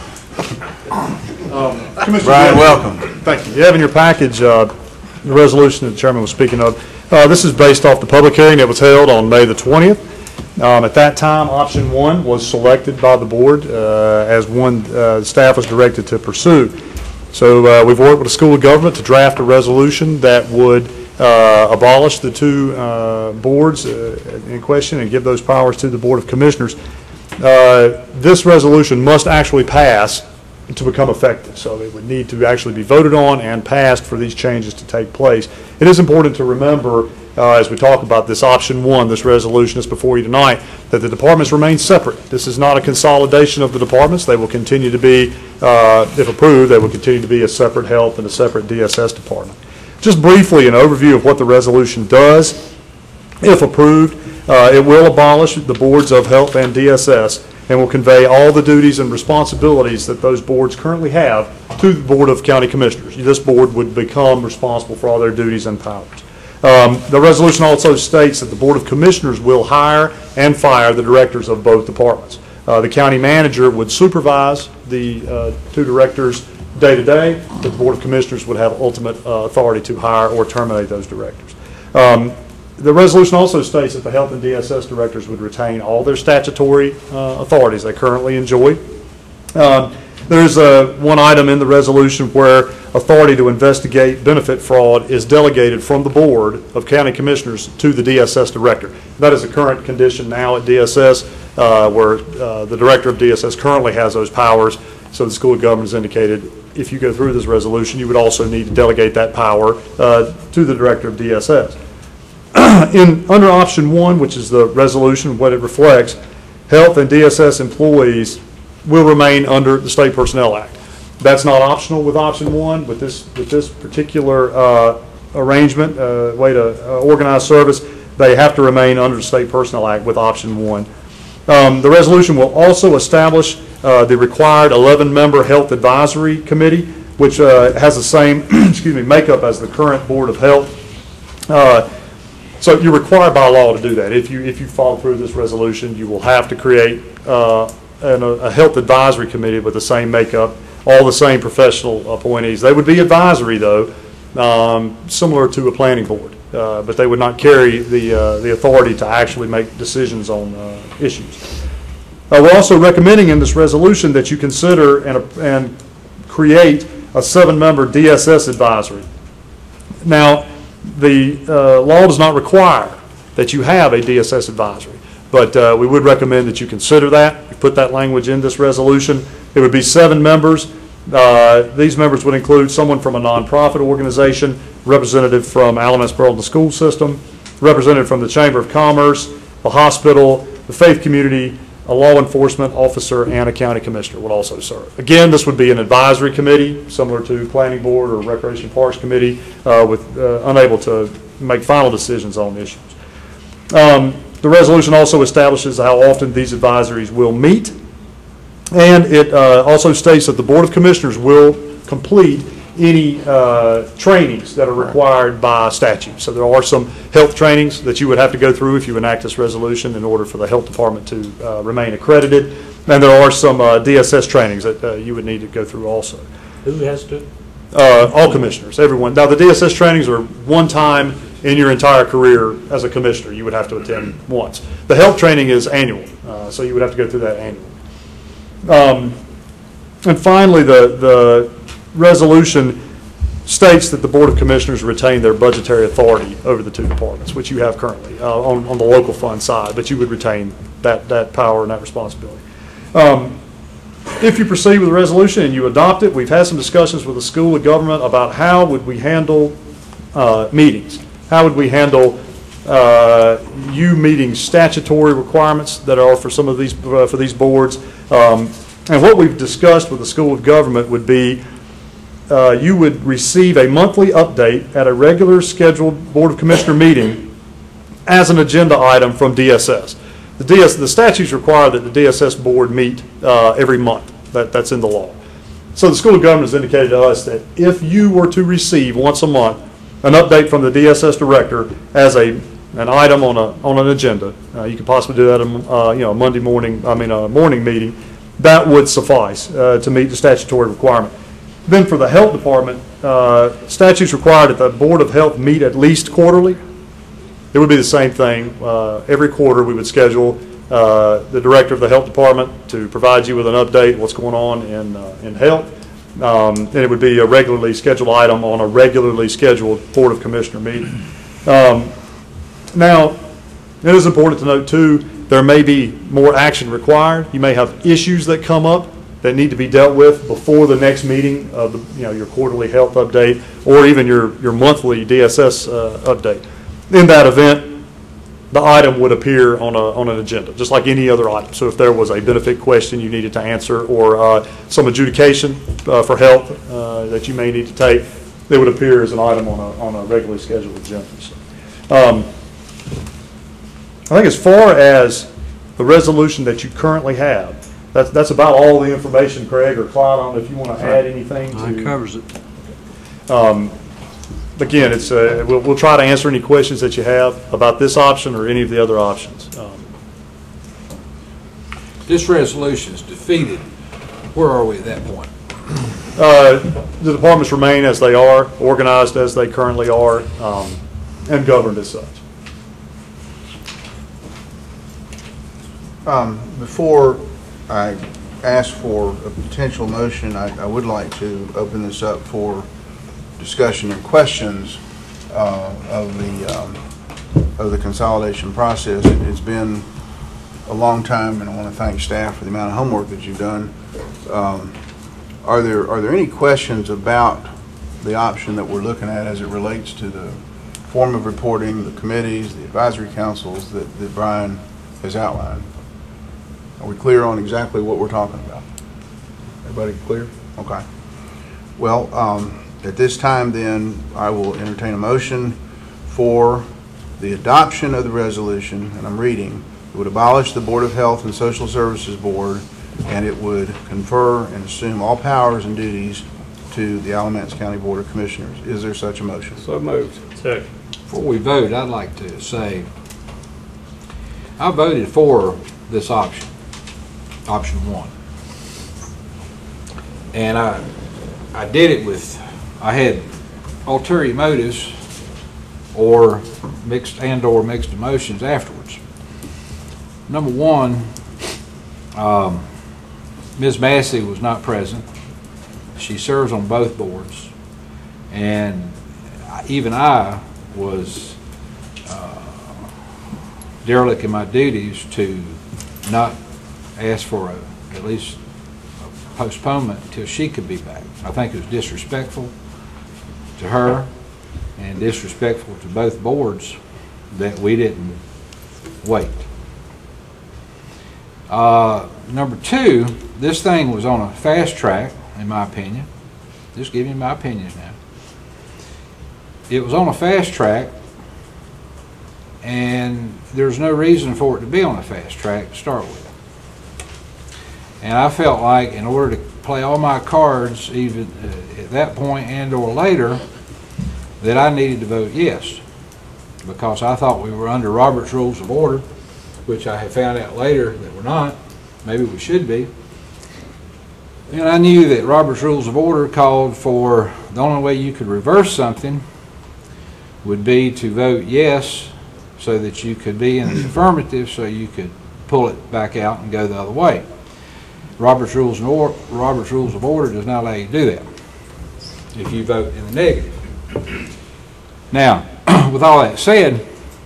Um, Commissioner Brian, Gill- welcome. Thank you. You have in your package uh, the resolution that the chairman was speaking of. Uh, This is based off the public hearing that was held on May the twentieth. Um, At that time, option one was selected by the board uh, as one uh, staff was directed to pursue. So uh, we've worked with the School of Government to draft a resolution that would uh, abolish the two uh, boards uh, in question and give those powers to the Board of Commissioners. Uh, This resolution must actually pass to become effective, so it would need to actually be voted on and passed for these changes to take place. It is important to remember, uh, as we talk about this option one, this resolution is before you tonight, that the departments remain separate. This is not a consolidation of the departments. They will continue to be, uh, if approved, they will continue to be a separate health and a separate D S S department. Just briefly, an overview of what the resolution does. If approved, uh, it will abolish the boards of health and D S S and will convey all the duties and responsibilities that those boards currently have to the Board of County Commissioners. This board would become responsible for all their duties and powers. Um, the resolution also states that the Board of Commissioners will hire and fire the directors of both departments. Uh, the county manager would supervise the uh, two directors day to day, but the Board of Commissioners would have ultimate uh, authority to hire or terminate those directors. Um, The resolution also states that the health and D S S directors would retain all their statutory uh, authorities they currently enjoy. Um, there's uh, one item in the resolution where authority to investigate benefit fraud is delegated from the Board of County Commissioners to the D S S director. That is a current condition now at D S S, uh, where uh, the director of D S S currently has those powers. So the School of Government has indicated if you go through this resolution, you would also need to delegate that power uh, to the director of D S S. In, under option one, which is the resolution, what it reflects, health and D S S employees will remain under the State Personnel Act. That's not optional with option one. With this, with this particular uh, arrangement, uh, way to uh, organize service, they have to remain under the State Personnel Act with option one. Um, the resolution will also establish uh, the required eleven member Health Advisory Committee, which uh, has the same excuse me, makeup as the current Board of Health. Uh, So you're required by law to do that. If you if you follow through this resolution, you will have to create uh, an, a health advisory committee with the same makeup, all the same professional appointees. They would be advisory, though, um, similar to a planning board, uh, but they would not carry the uh, the authority to actually make decisions on uh, issues. Uh, we're also recommending in this resolution that you consider and and create a seven-member D S S advisory. Now, the uh, law does not require that you have a D S S advisory, but uh, we would recommend that you consider that. You put that language in this resolution. It would be seven members. Uh, these members would include someone from a nonprofit organization, representative from Alamance Burlington School System, representative from the Chamber of Commerce, the hospital, the faith community, a law enforcement officer, and a county commissioner would also serve. Again, this would be an advisory committee, similar to planning board or recreation parks committee, uh, with uh, unable to make final decisions on issues. Um, the resolution also establishes how often these advisories will meet, and it uh, also states that the Board of Commissioners will complete any uh, trainings that are required by statute. So there are some health trainings that you would have to go through if you enact this resolution in order for the health department to uh, remain accredited. And there are some uh, D S S trainings that uh, you would need to go through also. Who has to? Uh, all commissioners, everyone. Now the D S S trainings are one time in your entire career as a commissioner. You would have to attend once. The health training is annual, uh, so you would have to go through that annually. Um, and finally, the, the resolution states that the Board of Commissioners retain their budgetary authority over the two departments, which you have currently uh, on, on the local fund side, but you would retain that, that power and that responsibility. Um, if you proceed with the resolution and you adopt it, we've had some discussions with the School of Government about how would we handle uh, meetings. How would we handle uh, you meeting statutory requirements that are for some of these, uh, for these boards. Um, and what we've discussed with the School of Government would be Uh, you would receive a monthly update at a regular scheduled Board of Commissioner meeting as an agenda item from D S S. The, D S, the statutes require that the D S S board meet uh, every month. That, that's in the law. So the School of Government has indicated to us that if you were to receive once a month an update from the D S S director as a an item on a on an agenda, uh, you could possibly do that, uh, you know, a Monday morning, I mean, a morning meeting, that would suffice uh, to meet the statutory requirement. Then for the health department, uh, statutes require that the Board of Health meet at least quarterly. It would be the same thing. Uh, every quarter we would schedule uh, the director of the health department to provide you with an update what's going on in, uh, in health. Um, and it would be a regularly scheduled item on a regularly scheduled Board of Commissioner meeting. Um, now, it is important to note too, there may be more action required. You may have issues that come up that need to be dealt with before the next meeting of the, you know, your quarterly health update or even your, your monthly D S S uh, update. In that event, the item would appear on, a, on an agenda, just like any other item. So if there was a benefit question you needed to answer or uh, some adjudication uh, for health uh, that you may need to take, they would appear as an item on a, on a regularly scheduled agenda. So, um, I think as far as the resolution that you currently have, that's, that's about all the information, Craig or Clyde, on if you want to add anything to. That covers it. Um, Again, it's uh, we'll, we'll try to answer any questions that you have about this option or any of the other options. Um, This resolution is defeated. Where are we at that point? uh, the departments remain as they are, organized as they currently are, um, and governed as such. Um, before I ask for a potential motion, I, I would like to open this up for discussion and questions uh, of the um, of the consolidation process. It, it's been a long time, and I want to thank staff for the amount of homework that you've done. Um, are there are there any questions about the option that we're looking at as it relates to the form of reporting, the committees, the advisory councils that, that Brian has outlined? Are we clear on exactly what we're talking about? Everybody clear? Okay. Well, um, at this time, then, I will entertain a motion for the adoption of the resolution, and I'm reading. It would abolish the Board of Health and Social Services Board, and it would confer and assume all powers and duties to the Alamance County Board of Commissioners. Is there such a motion? So moved. Second. Before we vote, I'd like to say I voted for this option, option one. And I, I did it with, I had ulterior motives or mixed and or mixed emotions afterwards. Number one, um, Miz Massey was not present. She serves on both boards, and even I was uh, derelict in my duties to not ask for a, at least a postponement until she could be back. I think it was disrespectful to her and disrespectful to both boards that we didn't wait. Uh, number two, this thing was on a fast track, in my opinion. Just giving you my opinions now. It was on a fast track, and there's no reason for it to be on a fast track to start with. And I felt like in order to play all my cards, even uh, at that point and or later, that I needed to vote yes, because I thought we were under Robert's Rules of Order, which I had found out later that we're not. Maybe we should be. And I knew that Robert's Rules of Order called for the only way you could reverse something would be to vote yes so that you could be in the affirmative so you could pull it back out and go the other way. Robert's Rules, and or, Robert's Rules of Order does not allow you to do that if you vote in the negative. Now, with all that said,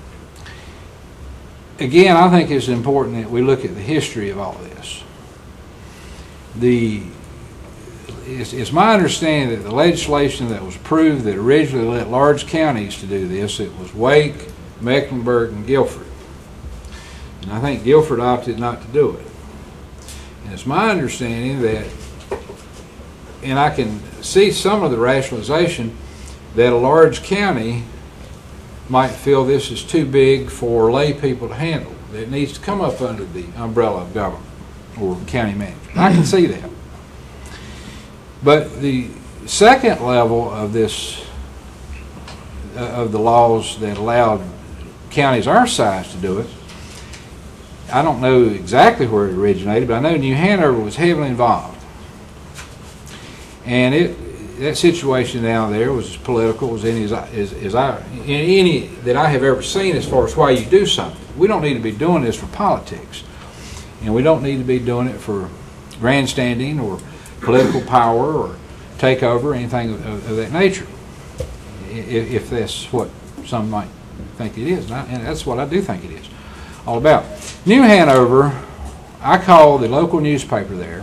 again, I think it's important that we look at the history of all this. The, it's, it's my understanding that the legislation that was approved that originally let large counties to do this, it was Wake, Mecklenburg, and Guilford. And I think Guilford opted not to do it. And it's my understanding that, and I can see some of the rationalization, that a large county might feel this is too big for lay people to handle. That it needs to come up under the umbrella of government or county management. I can see that. But the second level of this, uh, of the laws that allowed counties our size to do it. I don't know exactly where it originated, but I know New Hanover was heavily involved. And it, that situation down there was as political as any, as, as, as I, any that I have ever seen as far as why you do something. We don't need to be doing this for politics. And we don't need to be doing it for grandstanding or political power or takeover or anything of, of, of that nature, if, if that's what some might think it is. And, I, and that's what I do think it is all about. New Hanover, I called the local newspaper there,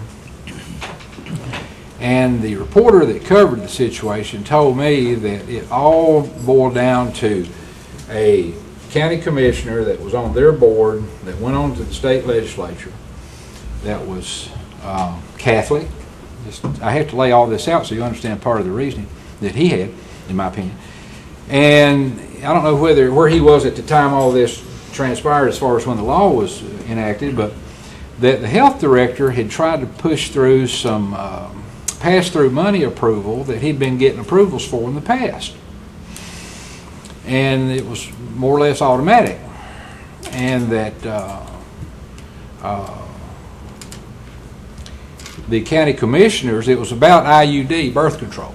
and the reporter that covered the situation told me that it all boiled down to a county commissioner that was on their board that went on to the state legislature that was uh, Catholic. Just, I have to lay all this out so you understand part of the reasoning that he had, in my opinion. And I don't know whether where he was at the time all this transpired as far as when the law was enacted, but that the health director had tried to push through some um, pass-through money approval that he'd been getting approvals for in the past. And it was more or less automatic. And that uh, uh, the county commissioners, it was about I U D, birth control.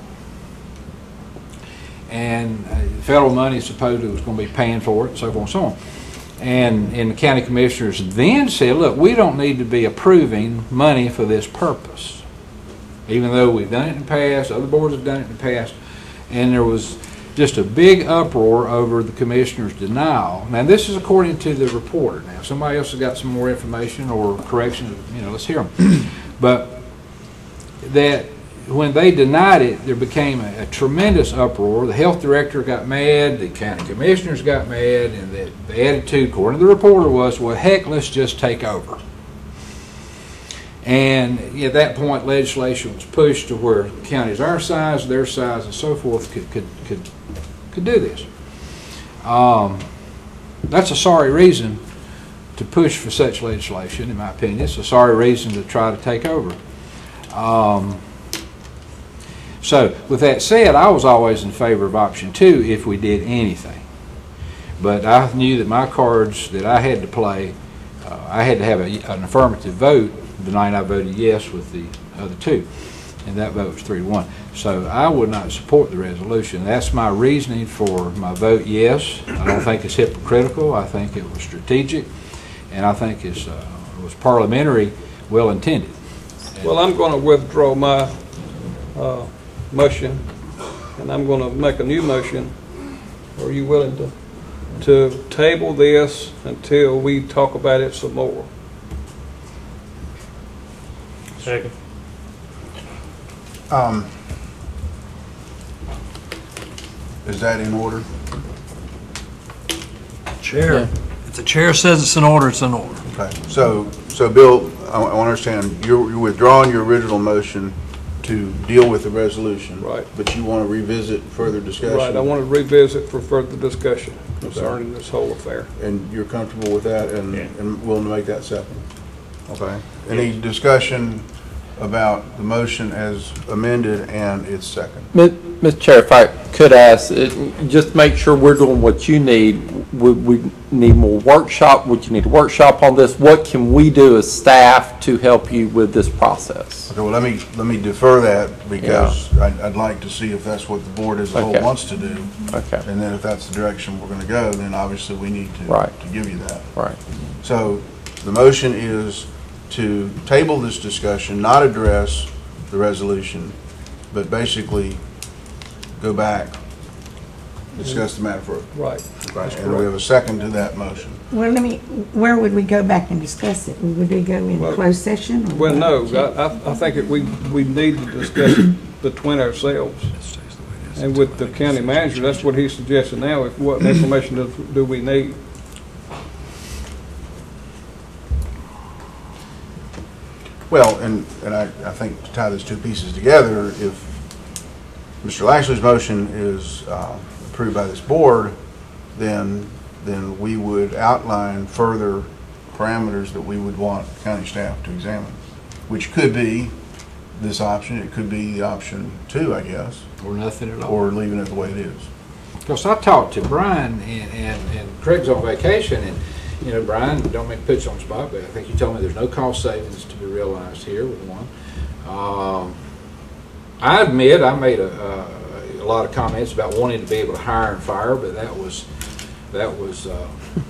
And uh, federal money supposedly was going to be paying for it, and so forth and so on. And, and the county commissioners then said, look, we don't need to be approving money for this purpose, even though we've done it in the past, other boards have done it in the past. And there was just a big uproar over the commissioner's denial. Now, this is according to the reporter. Now, if somebody else has got some more information or corrections, you know, let's hear them. But that when they denied it, there became a, a tremendous uproar. The health director got mad, the county commissioners got mad, and the, the attitude, according to the reporter, was, well, heck, let's just take over. And at that point, legislation was pushed to where counties our size, their size, and so forth could could could, could do this. Um, that's a sorry reason to push for such legislation, in my opinion. It's a sorry reason to try to take over. Um, So, with that said, I was always in favor of option two if we did anything. But I knew that my cards that I had to play, uh, I had to have a, an affirmative vote the night I voted yes with the other two. And that vote was three to one. So I would not support the resolution. That's my reasoning for my vote yes. I don't think it's hypocritical. I think it was strategic. And I think it's, uh, it was parliamentary, well intended. Well, I'm going to withdraw my uh, motion, and I'm going to make a new motion. Are you willing to to table this until we talk about it some more? Second. Um, is that in order? Chair. Yeah. If the chair says it's in order, it's in order. Okay. So, so Bill, I want to understand, you're, you're withdrawing your original motion to deal with the resolution. Right. But you want to revisit further discussion? Right. I want to revisit for further discussion concerning this whole affair. And you're comfortable with that and, Yeah. and willing to make that second? Okay. Any discussion about the motion as amended and its second? Mister Chair, if I could ask, it, just make sure we're doing what you need. Would we need more workshop? Would you need a workshop on this? What can we do as staff to help you with this process? Okay, well, let me let me defer that because yeah. I'd, I'd like to see if that's what the board as a okay. whole wants to do. Okay. And then if that's the direction we're going to go, then obviously we need to, right. to give you that. Right. So the motion is to table this discussion, not address the resolution, but basically go back, discuss the matter further. Right. Right. And we have a second to that motion. Well, let me, where would we go back and discuss it? Would we go in Well, closed session? Or Well, no, I, I think that we, we need to discuss it between ourselves. And with the county manager, that's what he's suggesting now. If what information do, do we need? Well, and, and I, I think to tie those two pieces together, if Mister Lashley's motion is uh, approved by this board, then then we would outline further parameters that we would want county staff to examine, which could be this option. It could be the option two, I guess. Or nothing at all. Or leaving it the way it is. Because I talked to Brian, and, and, and Craig's on vacation, and, you know, Brian, don't mean to put you on the spot, but I think you told me there's no cost savings to be realized here with one. Um, I admit I made a, uh, a lot of comments about wanting to be able to hire and fire, but that was, that was, uh,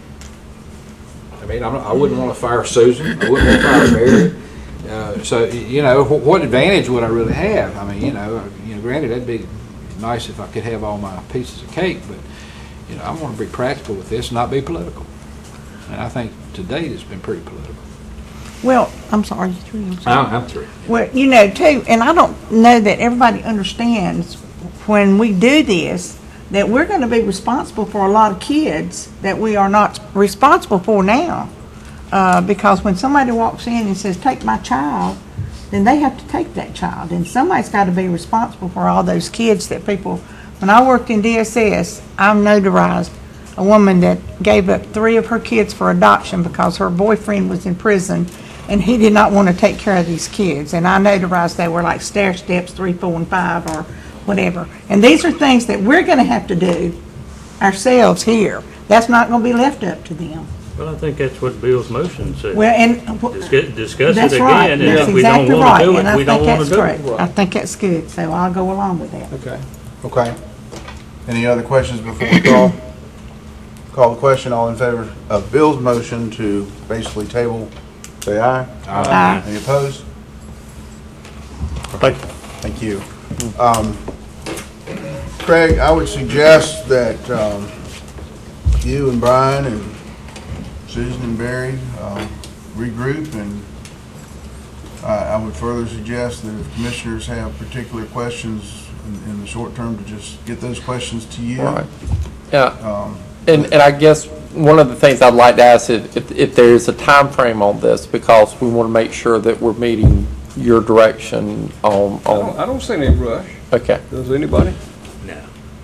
I mean, I'm, I wouldn't want to fire Susan. I wouldn't want to fire Mary. Uh, so, you know, what advantage would I really have? I mean, you know, you know, granted, that'd be nice if I could have all my pieces of cake, but, you know, I want to be practical with this and not be political. And I think to date it's been pretty political. Well, I'm sorry, you three. I'm sorry. I'm, I'm three. Well, you know, too, and I don't know that everybody understands when we do this, that we're going to be responsible for a lot of kids that we are not responsible for now. Uh, because when somebody walks in and says, take my child, then they have to take that child. And somebody's got to be responsible for all those kids that people, when I worked in D S S, I notarized a woman that gave up three of her kids for adoption because her boyfriend was in prison and he did not want to take care of these kids. And I notarized they were like stair steps, three, four, and five, or whatever. And these are things that we're going to have to do ourselves here. That's not going to be left up to them. Well, I think that's what Bill's motion said. Well, and Discuss, discuss that's it right. again, and That's if we exactly don't want right. to do And it, I we think don't want that's to do correct. it. I think that's good, so I'll go along with that. Okay. Okay. Any other questions before we call? Call the question. All in favor of Bill's motion to basically table, say aye. Aye. Any opposed? Thank you. Thank you. Um, Craig, I would suggest that um, you and Brian and Susan and Barry um, regroup, and uh, I would further suggest that if commissioners have particular questions in, in the short term, to just get those questions to you. Right. Yeah. Um, And, and I guess one of the things I'd like to ask is if, if there is a time frame on this, because we want to make sure that we're meeting your direction on, I don't, on, I don't see any rush. okay. Does anybody? No.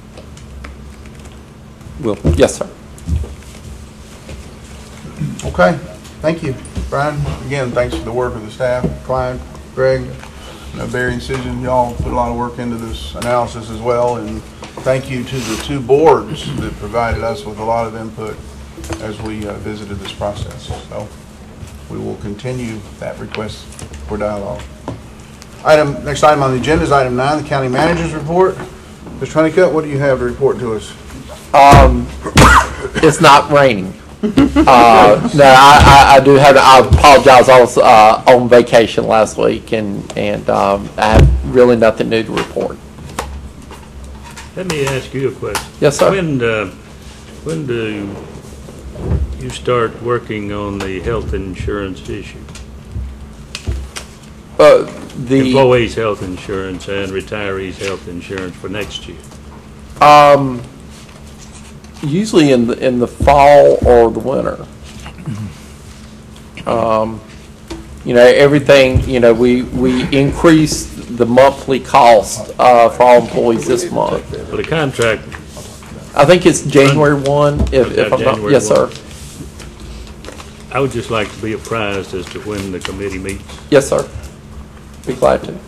Will, yes, sir. Okay, thank you. Brian, again, thanks for the work of the staff. Clyde, Greg, uh, Barry and Susan, y'all put a lot of work into this analysis as well, and thank you to the two boards that provided us with a lot of input as we uh, visited this process. So we will continue that request for dialogue. Item, next item on the agenda is item nine, the county manager's report. Mister Honeycutt, what do you have to report to us? Um, it's not raining. uh, no, I, I, I do have to, I apologize. I was uh, on vacation last week, and, and um, I have really nothing new to report. Let me ask you a question. Yes, sir. When, uh, when do you start working on the health insurance issue? Uh, the Employees' health insurance and retirees' health insurance for next year? Um, usually in the, in the fall or the winter. Um, you know, everything, you know, we, we increased the monthly cost uh, for all employees this month. For the contract, I think it's January first, if, Is that if I'm not, January yes, sir. I would just like to be apprised as to when the committee meets. Yes, sir. Be glad to.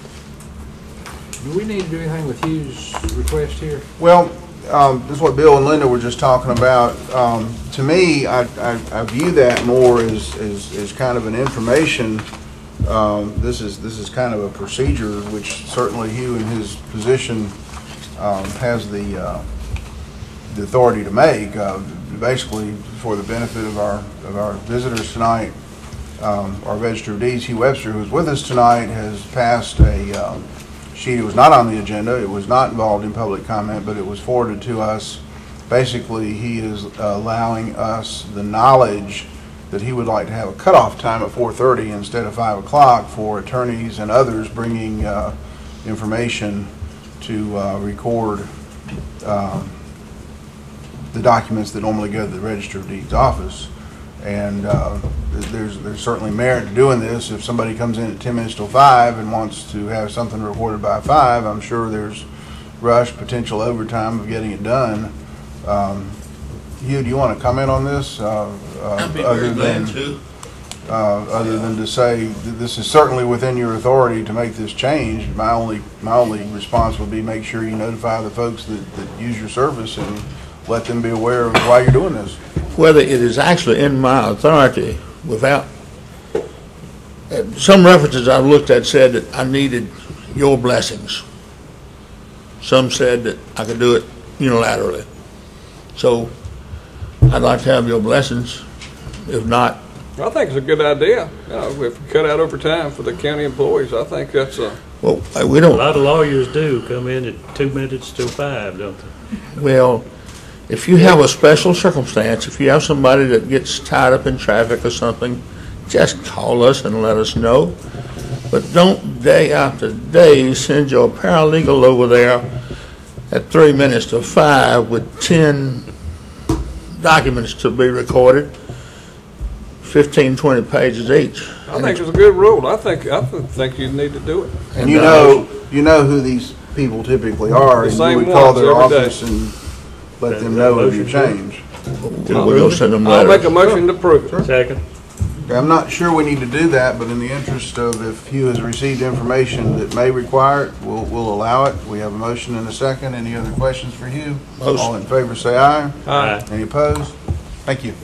Do we need to do anything with Hugh's request here? Well, um, this is what Bill and Linda were just talking about. Um, to me, I, I, I view that more as, as, as kind of an information. Um, this is this is kind of a procedure which certainly Hugh in his position um, has the uh, the authority to make. Uh, basically, for the benefit of our of our visitors tonight, um, our Register of Deeds, Hugh Webster, who's with us tonight, has passed a um, sheet. It was not on the agenda. It was not involved in public comment, but it was forwarded to us. Basically, he is allowing us the knowledge that he would like to have a cutoff time at four thirty instead of five o'clock for attorneys and others bringing uh, information to uh, record um, the documents that normally go to the Register of Deeds office. And uh, there's there's certainly merit to doing this. If somebody comes in at ten minutes till five and wants to have something recorded by five, I'm sure there's rush, potential overtime of getting it done. Um, Hugh, do you want to comment on this? Uh, uh, I'd be other very glad than, to. uh, other than to say that this is certainly within your authority to make this change. My only, my only response would be make sure you notify the folks that, that use your service and let them be aware of why you're doing this. Whether it is actually in my authority without, uh, some references I've looked at said that I needed your blessings. Some said that I could do it unilaterally. So I'd like to have your blessings. If not, I think it's a good idea. You know, if we cut out overtime for the county employees, I think that's a. well, uh, we don't. A lot of lawyers do come in at two minutes to five, don't they? Well, if you have a special circumstance, if you have somebody that gets tied up in traffic or something, just call us and let us know. But don't day after day send your paralegal over there at three minutes to five with ten documents to be recorded, fifteen, twenty pages each. I think it's a good rule. I think I th- think you need to do it. And you know, you know who these people typically are, and you would call their office and let them know of your change. We'll send them I'll letters. make a motion to approve it. Second. I'm not sure we need to do that, but in the interest of if Hugh has received information that may require it, we'll, we'll allow it. We have a motion and a second. Any other questions for Hugh? Motion. All in favor say aye. Aye. Any opposed? Thank you.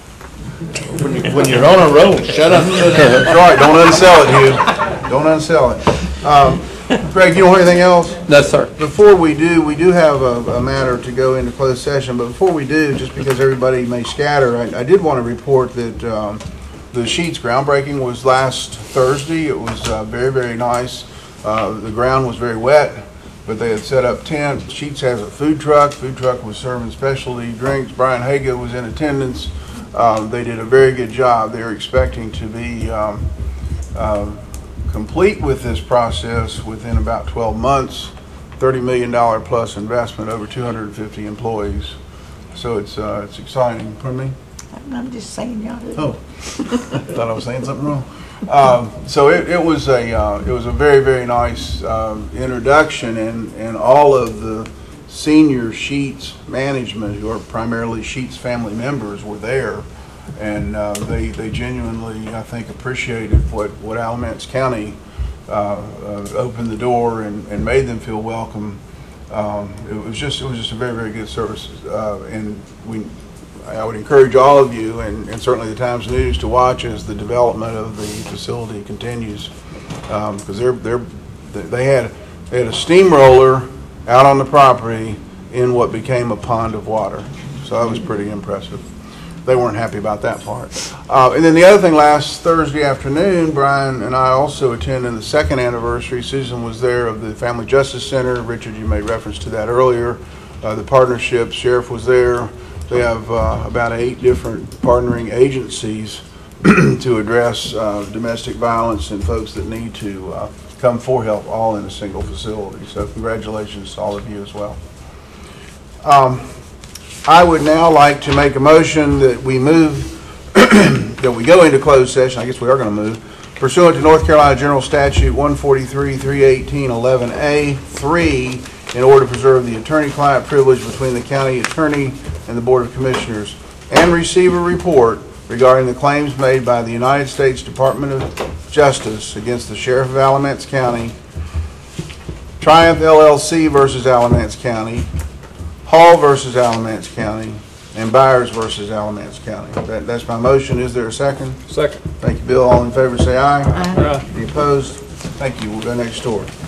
When you're on a roll, shut up. That's right, don't unsell it, Hugh. Don't unsell it. Um, Greg, you don't have anything else? No, sir. Before we do, we do have a, a matter to go into closed session, but before we do, just because everybody may scatter, I, I did want to report that um, the Sheets groundbreaking was last Thursday. It was uh, very, very nice. Uh, the ground was very wet, but they had set up tents. Sheets has a food truck. Food truck was serving specialty drinks. Brian Haga was in attendance. Um, they did a very good job. They're expecting to be um, uh, complete with this process within about twelve months. thirty million dollars plus investment, over two hundred fifty employees. So it's uh, it's exciting. Pardon me? I'm just saying y'all do. Oh, thought I was saying something wrong. Um, so it, it was a uh, it was a very, very nice um, introduction, and and all of the senior Sheets management, who are primarily Sheets family members, were there, and uh, they they genuinely, I think, appreciated what what Alamance County uh, uh, opened the door and, and made them feel welcome. Um, it was just it was just a very, very good service, uh, and we. I would encourage all of you, and, and certainly the Times News, to watch as the development of the facility continues, because um, they're they're they had they had a steamroller out on the property in what became a pond of water, so that was pretty impressive. They weren't happy about that part. Uh, and then the other thing, last Thursday afternoon, Brian and I also attended the second anniversary. Susan was there of the Family Justice Center. Richard, you made reference to that earlier. Uh, the partnership, Sheriff was there. They have uh, about eight different partnering agencies to address uh, domestic violence and folks that need to uh, come for help, all in a single facility. So congratulations to all of you as well. Um, I would now like to make a motion that we move, that we go into closed session. I guess we are going to move. Pursuant to North Carolina General Statute one forty-three, three eighteen, eleven A, three, in order to preserve the attorney-client privilege between the county attorney and the Board of Commissioners, and receive a report regarding the claims made by the United States Department of Justice against the Sheriff of Alamance County, Triumph L L C versus Alamance County, Hall versus Alamance County, and Byers versus Alamance County. That, that's my motion. Is there a second? Second. Thank you, Bill. All in favor say aye. Aye. Any opposed? Thank you. We'll go next door.